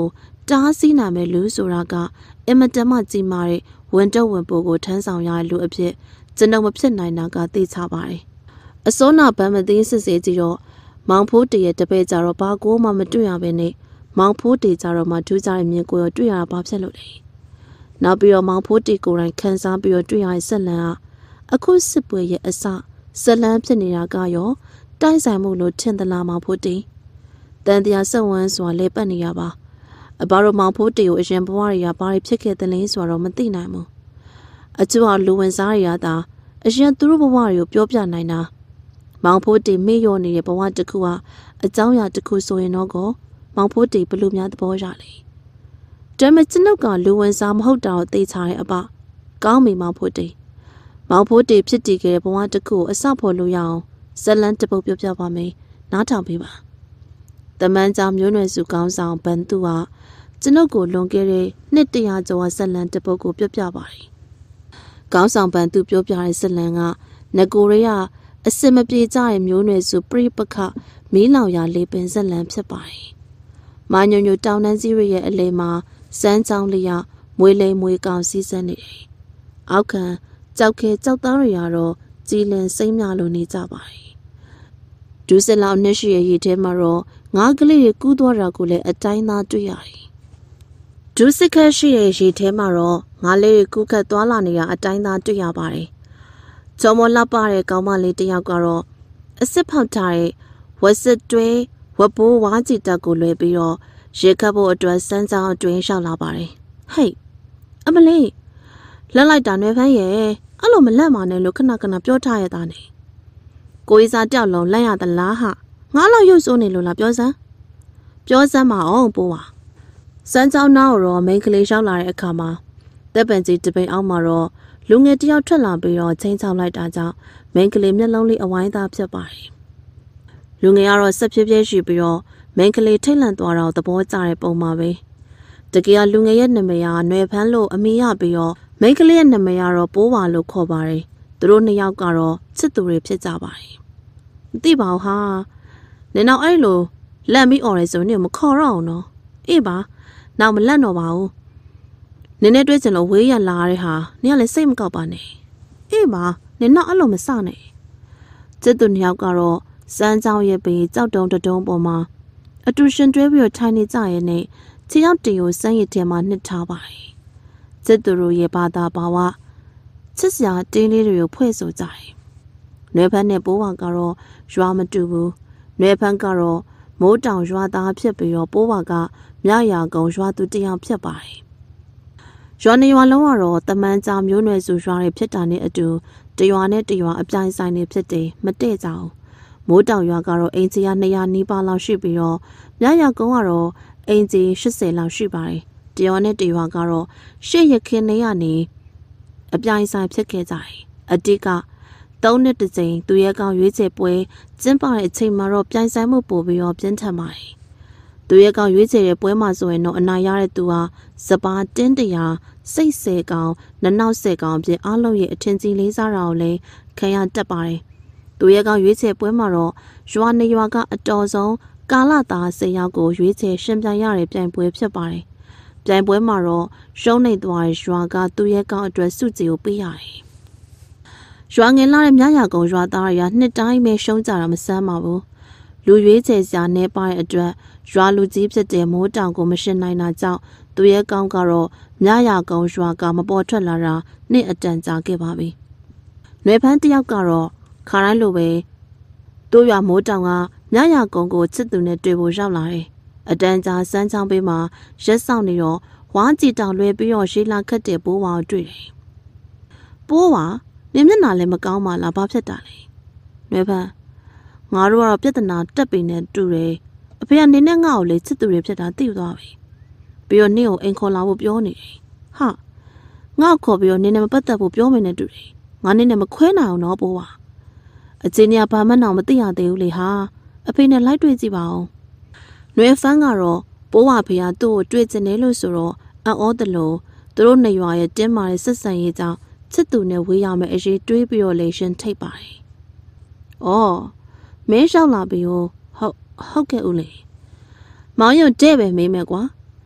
တားဆီးနိုင်မဲ့လူဆိုတာကအင်မတန်မှကြီးမားတဲ့ဝန်တော့ဝန်ပိုးကိုထမ်းဆောင်ရတဲ့လူအဖြစ်ကျွန်တော်မဖြစ်နိုင်တာကသိချပါတယ်အစောနာဗမ်းမသိစစ်စေကြည့်တော့မောင်ဖိုးတရဲ့တပည့်ကြတော့ဘာကိုမှမတွေ့ရဘဲနဲ့မောင်ဖိုးတေကြတော့မှထူးခြားတဲ့မြင်ကိုရတွေ့ရတာဘာဖြစ်လို့လဲနောက်ပြီးတော့မောင်ဖိုးတေကိုယ်တိုင်ခန်းစားပြီးတော့တွေ့ရတဲ့ဆက်လန်ကအခုစစ်ပွဲရဲ့အစဆက်လန်းဖြစ်နေတာကရောတိုက်ဆိုင်မှုလို့ထင်သလားမောင်ဖိုးတေတန်တရားဆက်ဝန်းစွာလဲပတ်နေရပါအဘတို့မောင်ဖိုးတေကိုအရင်ဘဝတွေကဘာတွေဖြစ်ခဲ့သလဲဆိုတော့မသိနိုင်ဘူးအကျိုးအလူဝင်စားရတာအရင်သူတို့ဘဝတွေကိုပြောပြနိုင်တာမောင်ဖိုးတေမေ့လျော့နေတဲ့ဘဝတစ်ခုဟာအကြောင်းအရာတစ်ခုဆိုရင်တော့ကိုမောင်ဖိုးတေဘလို့များသဘောရလေဒါမဲ့ကျွန်ုပ်ကလူဝင်စားမဟုတ်တာကိုသိချတဲ့အပကောင်းပြီမောင်ဖိုးတေမောင်ဖိုးတေဖြစ်တည်ခဲ့တဲ့ဘဝတစ်ခုကိုအစဖို့လို့ရအောင်ဇလန်းတပုတ်ပြောပြပါမယ်နားထောင်ပေးပါတမန်ကြောင်မျိုးနွယ်စုကောင်းဆောင်ဘန်သူဟာကျွန်ုပ်ကိုလွန်ခဲ့တဲ့နှစ်တရာကျော်ဇလန်းတပုတ်ကိုပြောပြပါတယ်ကောင်းဆောင်ဘန်သူပြောပြတဲ့ဇလန်းကနဂိုရီးယားအစင်မပြေကြတဲ့မျိုးနွယ်စုပြိပခမီးလောင်ရာလေးပင်ဇလန်းဖြစ်ပါတယ်။မာညွညွတောင်တန်းစည်းရရဲ့အလဲမှာစမ်းချောင်းလျောက်မွေလိမ်မွေကောင်စီးစမ်းနေတယ်။အောက်ခံကြောက်ခဲကြောက်သားတွေကတော့ကြည်လင်စိမ့်မြလို့နေကြပါတယ်။ဒူးစလောက်နှစ်ရှိရဲ့ရေထဲမှာတော့ငါးကလေးတွေကူးသွားတာကိုလည်းအတိုင်းသားတွေ့ရတယ်။ဒူးစခက်ရှိရဲ့ရေထဲမှာတော့ငါးလေးတွေကူးခတ်သွားလာနေတာအတိုင်းသားတွေ့ရပါတယ်။ကျော်မလှပတဲ့ကောင်မလေးတယောက်ကတော့အစ်စ်ဖောက်ထားတဲ့ဝက်စစ်တွဲဝက်ပိုးဝါးကြည့်တက်ကိုလွှဲပြီးတော့ရေခတ်ဖို့အတွက်စမ်းကြောင်းအတွင်းလျှောက်လာပါတယ်ဟိတ်အမလေးလက်လိုက်တာနွယ်ဖန်းရဲ့အဲ့လိုမလက်မာနဲ့လို့ခဏခဏပြောထားရတာနေကိုကြီးစားတယောက်လုံးလက်ရသလားဟာငါလောက်ရုပ်ဆိုးနေလို့လားပြောစမ်းပြောစမ်းမအောင်ပိုးပါစမ်းကြောင်းနားတော့မိန်းကလေးလျှောက်လာတဲ့အခါမှာတပ်ပံကြီးတပိန်အောက်မှာတော့လူငယ်တယောက်ထွက်လာပြီးတော့ချင်းချောက်လိုက်တာကြောင့်မိန်းကလေးမျက်လုံးလေးအဝိုင်းသားဖြစ်ပါတယ်လူငယ်ကတော့ဆက်ဖြည်းဖြည်းရှိပြီးတော့မိန်းကလေးထိတ်လန့်သွားတော့သဘောကျတဲ့ပုံမှာပဲတကယ်လူငယ်ရဲ့နာမည်ကနွယ်ဖန်းလို့အမေရပြီးတော့မိန်းကလေးရဲ့နာမည်ကတော့ပိုးပါလို့ခေါ်ပါတယ်သူတို့နှစ်ယောက်ကတော့ချစ်သူတွေဖြစ်ကြပါတယ်မသိပါဘူးဟာနင်တော့အဲ့လိုလက်ပြီးអော်ရဲဆိုနေမခေါ်တော့အောင်နော်အေးပါနောက်မလက်တော့ပါဘူးနင်နဲ့တွေ့ချင်လို့ဝေးရလာတဲ့ဟာနင်ကလည်းစိတ်မကောက်ပါနဲ့အေးပါနင်တော့အဲ့လိုမစနဲ့ချစ်သူနှစ်ယောက်ကတော့စမ်းကြောင်းရဲ့ပေကြောက်တုံးတုံးပေါ်မှာအတူရှင်တွဲပြီးတော့ထိုင်နေကြရဲ့နဲ့ခြေရောက်တီကိုစမ်းရည်ထဲမှာနှစ်ထားပါတယ်။စစ်သူတို့ရဲ့ဘာသာဘာဝချစ်စရာတင်းလေးတွေကိုဖွဲ့ဆိုကြတယ်။နွယ်ဖန်းနဲ့ပိုးဝါကတော့ရွာမတူဘူး။နွယ်ဖန်းကတော့မိုးတောင်ရွာသားဖြစ်ပြီးတော့ပိုးဝါကမြရာကုံရွာသူတယောက်ဖြစ်ပါတယ်။ရွာနေရွာလုံးကတော့တမန်ကြောင်မျိုးနွယ်စုရွာတွေဖြစ်တာနဲ့အတူတရွာနဲ့တရွာအပြိုင်ဆိုင်တွေဖြစ်တယ်မတည့်ကြဘူး။မိုးတောင်ရွာကတော့အင်ဂျီယာနှစ်ရာနီးပါးလောက်ရှိပြီးတော့မြရကုန်းကတော့အင်ဂျီ၈၀လောက်ရှိပါတယ်။တရွာနဲ့တရွာကတော့ရှေ့ရခင်နေရနေအပြိုင်ဆိုင်ဖြစ်ခဲ့ကြတယ်။အတိကသုံးနှစ်တစ်ကြိမ်သူရဲကောင်းရွေးချယ်ပွဲကျင်းပတဲ့အချိန်မှာတော့ပြိုင်ဆိုင်မှုပို့ပြီးတော့ပြင်းထန်ပါတယ်။သူရဲကောင်းရွေးချယ်တဲ့ပွဲမှာဆိုရင်တော့အနိုင်ရတဲ့သူဟာစပါးတင်းတရာစိတ်ဆယ်ကောင်နနောက်ဆယ်ကောင်ပြင်အားလုံးရဲ့အထင်ကြီးလေးစားတာကိုလည်းခံရတတ်ပါတယ်။သူရဲကောင်းရွေးချယ်ပွဲမှာတော့ရွာနေရွာကအတော်ဆုံးကာလသားဆယ်ယောက်ကိုရွေးချယ်ရှင်ပြိုင်ရတဲ့ပြိုင်ပွဲဖြစ်ပါတယ်။ပြိုင်ပွဲမှာတော့ရှုံးနေသွားတဲ့ရွာကသူရဲကောင်းအတွက်စုကြည်ကိုပေးရတယ်။ရွာငယ်လာတဲ့မြရကုံရွာသားတွေကနှစ်တိုင်းပဲရှုံးကြတာမဆန်းပါဘူး။လူရွေးချယ်စရာနေပါတဲ့အတွက်ရွာလူကြီးဖြစ်တဲ့မိုးတောင်ကိုမရှင်နိုင်တာကြောင့်သူရဲကောင်းကတော့မြရကုံရွာကမပေါ်ထွက်လာတာနှစ်အတန်ကြာခဲ့ပါပြီ။နွယ်ဖန်းတယောက်ကတော့ခါတိုင်းလိုပဲတို့ရွာမိုးတောင်ကမြရကုံကိုချစ်သူနဲ့တွေ့ဖို့ရောက်လာတယ်။အတန်ကြာစမ်းချောင်းပေးမှာရက်ဆောင်နေတော့ဝါးကြည်တောင်လွယ်ပြီးတော့ရှေးလာခတ်တဲ့ပိုးဝါကိုတွေ့တယ်။ပိုးဝါနေမျက်နှာလည်းမကောင်းပါလားဘာဖြစ်တာလဲ။နွယ်ဖန်းငါတို့ကတော့ပြဿနာတက်ပေနဲ့တူတယ်။အဖေကနေနဲ့ငါ့ကိုလေချစ်သူတွေဖြစ်တာသိသွားပြီ။ပြီးတော့နင့်ကိုအိမ်ခေါ်လာဖို့ပြောနေတယ်။ဟာငါ့ကိုခေါ်ပြီးတော့နင်းနဲ့မပတ်သက်ဖို့ပြောမယ်နဲ့တူတယ်။ငါနင်းနဲ့မခွဲနိုင်အောင်တော့ပိုးဝါအချင်းညာဘာမှန်းတော့မသိရသေးဘူးလေဟာအဖေနဲ့လိုက်တွေ့ကြည့်ပါဦးနွယ်ဖန်းကတော့ပိုးဝါဖေကသူ့ကိုတွေ့ကျင်တယ်လို့ဆိုတော့အံ့ဩတယ်လို့သူတို့နေရွာရဲ့တင်းမာတဲ့ဆက်ဆံရေးကြောင့်ချစ်သူနဲ့ဝေးရမယ်အရေးတွေးပြီးတော့လေရှင်ထိတ်ပါတယ်။အော်မင်းလျှောက်လာပြီဟုတ်ဟုတ်ကဲ့ဦးလေမောင်ရုံတဲ့ပဲမေးမယ်ကွာ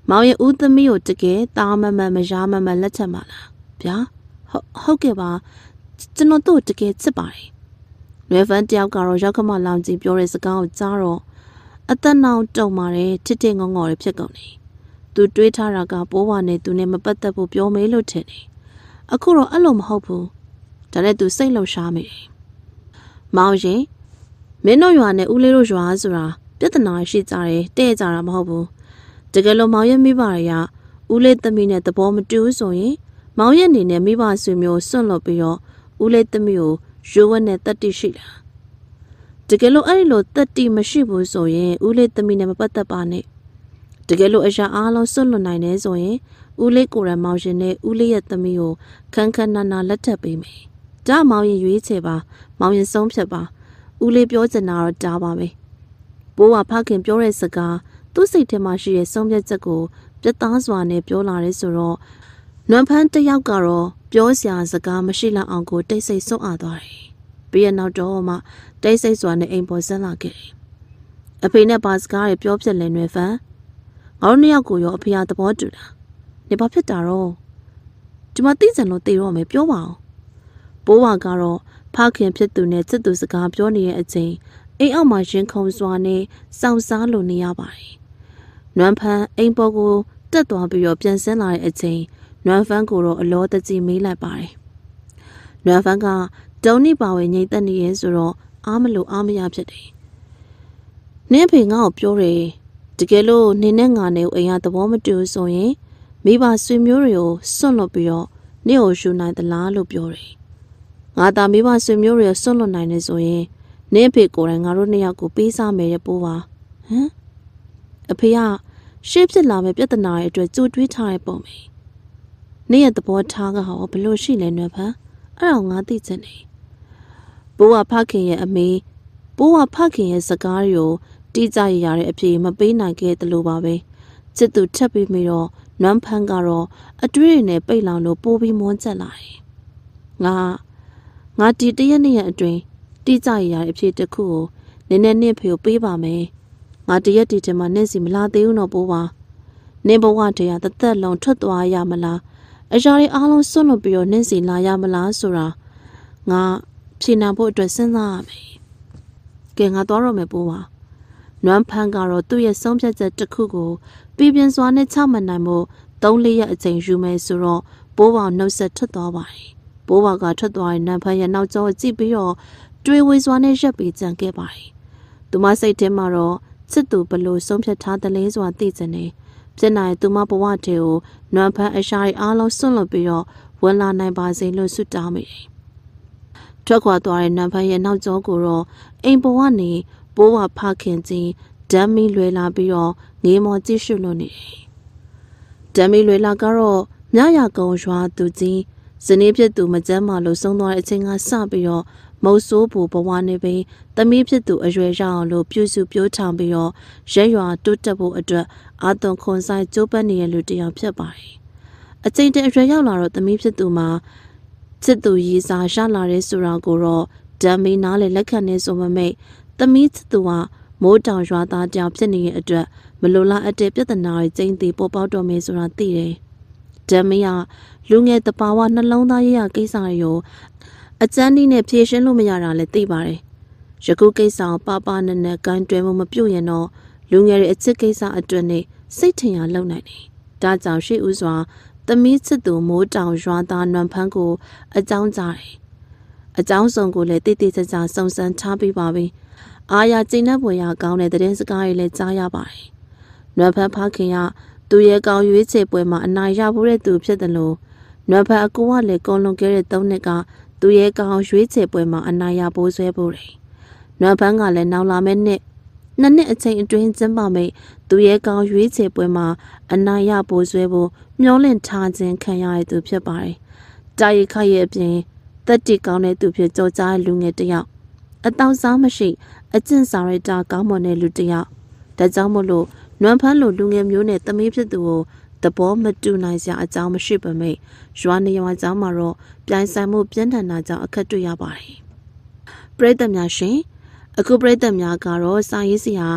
မောင်ရဲ့ဦးသမီးကိုတကယ်တာမမမရမမလက်ထက်မှာလားဗျာဟုတ်ဟုတ်ကဲ့ပါကျွန်တော်တို့တကယ်ချစ်ပါတယ်လွယ်ဖန်တယောက်ကတော့ရောက်ခမလောင်ကြီးပြောတဲ့စကားကိုကြားတော့အသက်နောင်တုံမာတယ်ထစ်ထစ်ငေါငေါတွေဖြစ်ကုန်တယ်သူတွေးထားတာကပိုးဝါနဲ့သူနဲ့မပတ်သက်ဖို့ပြောမေးလို့ထင်တယ်အခုတော့အဲ့လိုမဟုတ်ဘူးဒါနဲ့သူစိတ်လှုပ်ရှားမိတယ်မောင်ရင်မင်းတို့ရွာနဲ့ဦးလေးတို့ရွာဆိုတာပြဿနာရှိကြတယ်တဲ့ကြတာမဟုတ်ဘူးတကယ်လို့မောင်ရဲ့မိဘတွေကဦးလေးသမီးနဲ့သဘောမတူဆိုရင်မောင်ရဲ့အနေနဲ့မိဘဆွေမျိုးစွန့်လွတ်ပြီးတော့ဦးလေးသမီးကိုရိုးဝက်နဲ့တတ်တိရှိလားတကယ်လို့အဲ့ဒီလိုတတ်တိမရှိဘူးဆိုရင်ဦးလေးသမီးနဲ့မပတ်သက်ပါနဲ့တကယ်လို့အရာအားလုံးစွန့်လွတ်နိုင်တယ်ဆိုရင်ဦးလေးကိုယ်ရမောင်ရှင်နဲ့ဦးလေးရဲ့သမီးကိုခန်းခန်းနာနာလက်ထပ်ပေးမယ်ဒါမောင်ရင်ရွေးချယ်ပါမောင်ရင်ဆုံးဖြတ်ပါဦးလေးပြောချင်တာတော့ကြားပါမယ်ဘိုးကဖခင်ပြောတဲ့စကားသူ့စိတ်ထဲမှာရှိတဲ့ဆုံးဖြတ်ချက်ကိုပြတ်သားစွာနဲ့ပြောလာတယ်ဆိုတော့နွမ်ဖန်းတစ်ယောက်ကတော့ပြောစရာစကားမရှိလောက်အောင်ကိုတိတ်ဆိတ်ဆုံးအားသွားတယ်ပြီးရနောက်တော့မှတိတ်ဆိတ်စွာနဲ့အိမ်ပေါ်ဆက်လာခဲ့တယ်အဖေနဲ့ပါစကားတွေပြောဖြစ်လဲနွယ်ဖန်းငါတို့နှစ်ယောက်ကိုရောအဖေကသဘောတူလားနေဘာဖြစ်တာတော့ဒီမှာသိစံလို့သိတော့မယ်ပြောပါအောင်ဘိုးဝါကတော့ဖခင်ဖြစ်သူနဲ့စစ်သူစကားပြောနေတဲ့အချိန်အိမ်အောက်မှာရင်ခုန်စွာနဲ့စောင့်စားလို့နေရပါတယ်နွမ်ဖန်းအိမ်ပေါ်ကိုတက်သွားပြီးတော့ပြန်ဆင်းလာတဲ့အချိန်နွမ်ဖန်းကိုတော့အလောတကြီးမေးလိုက်ပါတယ်နွမ်ဖန်းကတုံးနိပါဝေငိမ့်သက်နေရဲဆိုတော့အားမလို့အားမရဖြစ်တယ်နင်းဖေငါ့ကိုပြောတယ်တကယ်လို့နင်းနဲ့ငါနဲ့အိမ်ကသဘောမတူဆိုရင်မိဘဆွေမျိုးတွေကိုစွန့်လွတ်ပြီးတော့နင့်ကိုယူနိုင်သလားလို့ပြောတယ်ငါသာမိဘဆွေမျိုးတွေကိုစွန့်လွတ်နိုင်နေဆိုရင်နင်းဖေကိုယ်တိုင်ငါတို့နှစ်ယောက်ကိုပေးစားမယ်ရဲ့ပိုးပါဟမ်အဖေကရှေ့ဖြစ်လာမယ့်ပြဿနာတွေအတွက်ကြိုတွေးထားတဲ့ပုံပဲနင့်ရဲ့သဘောထားကဟောဘလို့ရှိလဲနွယ်ဖန်အဲ့တော့ငါသိချင်တယ်ဘိုးကဖခင်ရဲ့အမေဘိုးကဖခင်ရဲ့စကားတွေကိုတိကျရရတဲ့အဖြစ်မပေးနိုင်ခဲ့တယ်လို့ပါပဲချစ်သူထပ်ပြီးမိတော့နွမ်ဖန်းကတော့အတွေးတွေနဲ့ပိတ်လောင်လို့ပိုးပြီးမွန်းချက်လာတယ်ငါငါဒီတရက်နှစ်ရက်အတွင်းတိကျရရတဲ့အဖြစ်တစ်ခုကိုနည်းနည်းနင့်ဖေကိုပေးပါမယ်ငါတရက်ဒီတည်းမှာနင့်စီမလာသေးဘူးတော့ပိုးပါနင့်ဘဝတည်းကတသက်လုံးထွက်သွားရမလားအရာတွေအားလုံးစွန့်လွတ်ပြီးတော့နင့်စီလာရမလားဆိုတာငါဖြေနိုင်ဖို့အတွက်စဉ်းစားရမယ်ကဲငါသွားတော့မယ်ပိုးပါနွမ်ဖန်းကတော့သူ့ရဲ့ဆုံးဖြတ်ချက်တစ်ခုကိုပြပြင်းစွာနဲ့ချမှတ်နိုင်ဖို့သုံးလေးရက်အချိန်ယူမယ်ဆိုတော့ပိုးပေါင်နှုတ်ဆက်ထွက်သွားပါတယ်ပိုးပေါင်ကထွက်သွားတဲ့နွမ်ဖန်းရဲ့နောက်ကျောကြည့်ပြီးတော့တွေးဝေစွာနဲ့ရက်ပြီးကြံခဲ့ပါတယ်သူမစိတ်ထဲမှာတော့ချစ်သူဘလို့ဆုံးဖြတ်ထားတဲ့လဲဆိုတာသိချင်တယ်ဖြစ်နိုင်သူမဘဝတည်းကိုနွမ်ဖန်းအရှားအားလုံးစွန့်လွတ်ပြီးတော့ဝင်လာနိုင်ပါစေလို့ဆုတောင်းမိတယ်ထွက်ခွာသွားတဲ့နွမ်ဖန်းရဲ့နောက်ကျောကိုတော့အိမ်ပေါ်ကနေပိုးဝဖခင်ချင်းဓမ်မီလွယ်လာပြီးတော့ငေးမော်ကြည့်ရှုလို့နေတယ်ဓမ်မီလွယ်လာကတော့မြရကုံရွာသူချင်းဇနီးဖြစ်သူမကျမ်းမာလို့ဆုံးသွားတဲ့အချိန်ကစပြီးတော့မုတ်ဆိုးဘူဘဝနေပြီးသမီးဖြစ်သူအရွယ်ရအောင်လို့ပြုစုပြိုးထောင်ပြီးတော့ရဲရွာတိုးတက်ဖို့အတွက်အာသွန်ခွန်ဆိုင်ကျိုးပတ်နေတဲ့လူတစ်ယောက်ဖြစ်ပါတယ်အချိန်တည်းအရွယ်ရောက်လာတော့သမီးဖြစ်သူမှာချစ်သူရည်စားရလာတဲ့ဆိုတာကိုတော့ဓမ်မီနားလေလက်ခံနေဆိုမှမိတ်သမီးချစ်သူကမိုးတောင်ရွာသားတယောက်ဖြစ်နေတဲ့အတွက်မလိုလားအပ်တဲ့ပြဿနာတွေကျင်းသေးပေါ်ပေါက်တော့မယ်ဆိုတာသိတယ်ဓမ်မီကလူငယ်တပါဝနှလုံးသားရေးရကိစ္စတွေကိုအကျန်းဒီနဲ့ဖြေရှင်းလို့မရတာလည်းသိပါတယ်ယခုကိစ္စကိုပပနဲ့နဲ့ဂိုင်းတွဲမှုမပြုတ်ရင်တော့လူငယ်တွေအချစ်ကိစ္စအတွက်နဲ့စိတ်ထင်ရလုံနိုင်တယ်ဒါကြောင့်ရှေ့ဦးစွာသမီးချစ်သူမိုးတောင်ရွာသားနွမ်ဖန်းကိုအကြောင်းကြားတယ်အကြောင်းစုံကိုလည်းတိတိကျကျစုံစမ်းထားပြီးပါပြီအာရကျိနှက်ပွေရကောင်းတဲ့တဲ့စကားတွေလည်းကြားရပါတယ်နွမ်ဖန်းဖခင်ကသူရဲ့ကောင်းရွေးချယ်ပွဲမှာအနိုင်ရဖို့တဲ့သူဖြစ်တယ်လို့နွမ်ဖန်းအကူကလည်းကုံလွန်ခဲ့တဲ့သုံးနှစ်ကသူရဲ့ကောင်းရွေးချယ်ပွဲမှာအနိုင်ရဖို့ဆွဲဖို့တယ်နွမ်ဖန်းကလည်းနောက်လာမယ့်နှစ်နှစ်နှစ်အချိန်အတွင်းကျင်းပမယ့်သူရဲ့ကောင်းရွေးချယ်ပွဲမှာအနိုင်ရဖို့ဆွဲဖို့မျှော်လင့်ထားခြင်းခံရတဲ့သူဖြစ်ပါတယ်တာရီခရဲ့အပြင်တက်တီကောင်းတဲ့သူဖြစ်ကြောကြားလူငယ်တစ်ယောက်အတောင်စားမရှိအကျင့်စာရိတ္တကောင်းမွန်တဲ့လူတစ်ယောက်ဒါကြောင့်မို့လို့နွမ်ဖန်းလိုလူငယ်မျိုးနဲ့သမီးဖြစ်သူကိုသဘောမတူနိုင်စရာအကြောင်းမရှိပါမိရွာနေရွာเจ้าမှာတော့ပြိုင်ဆိုင်မှုပြင်းထန်တာကြောင့်အခက်တွေ့ရပါတယ်ပရိသတ်များရှင်အခုပရိသတ်များကတော့စာရေးဆရာ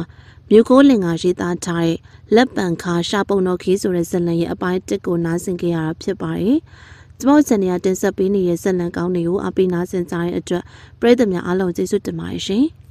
မြို့ကိုလင်္ကာရေးသားထားတဲ့လက်ပံခါရှာပုံတော်ခီးဆိုတဲ့ဇာတ်လမ်းရဲ့အပိုင်းတစ်ကိုနားဆင်ကြရတာဖြစ်ပါတယ်။ကျမတို့ channel တင်ဆက်ပေးနေတဲ့ဇာတ်လမ်းကောင်းတွေကိုအပိနာဆင်ကြတဲ့အတွက်ပရိသတ်များအားလုံးကျေးဇူးတင်ပါတယ်ရှင်။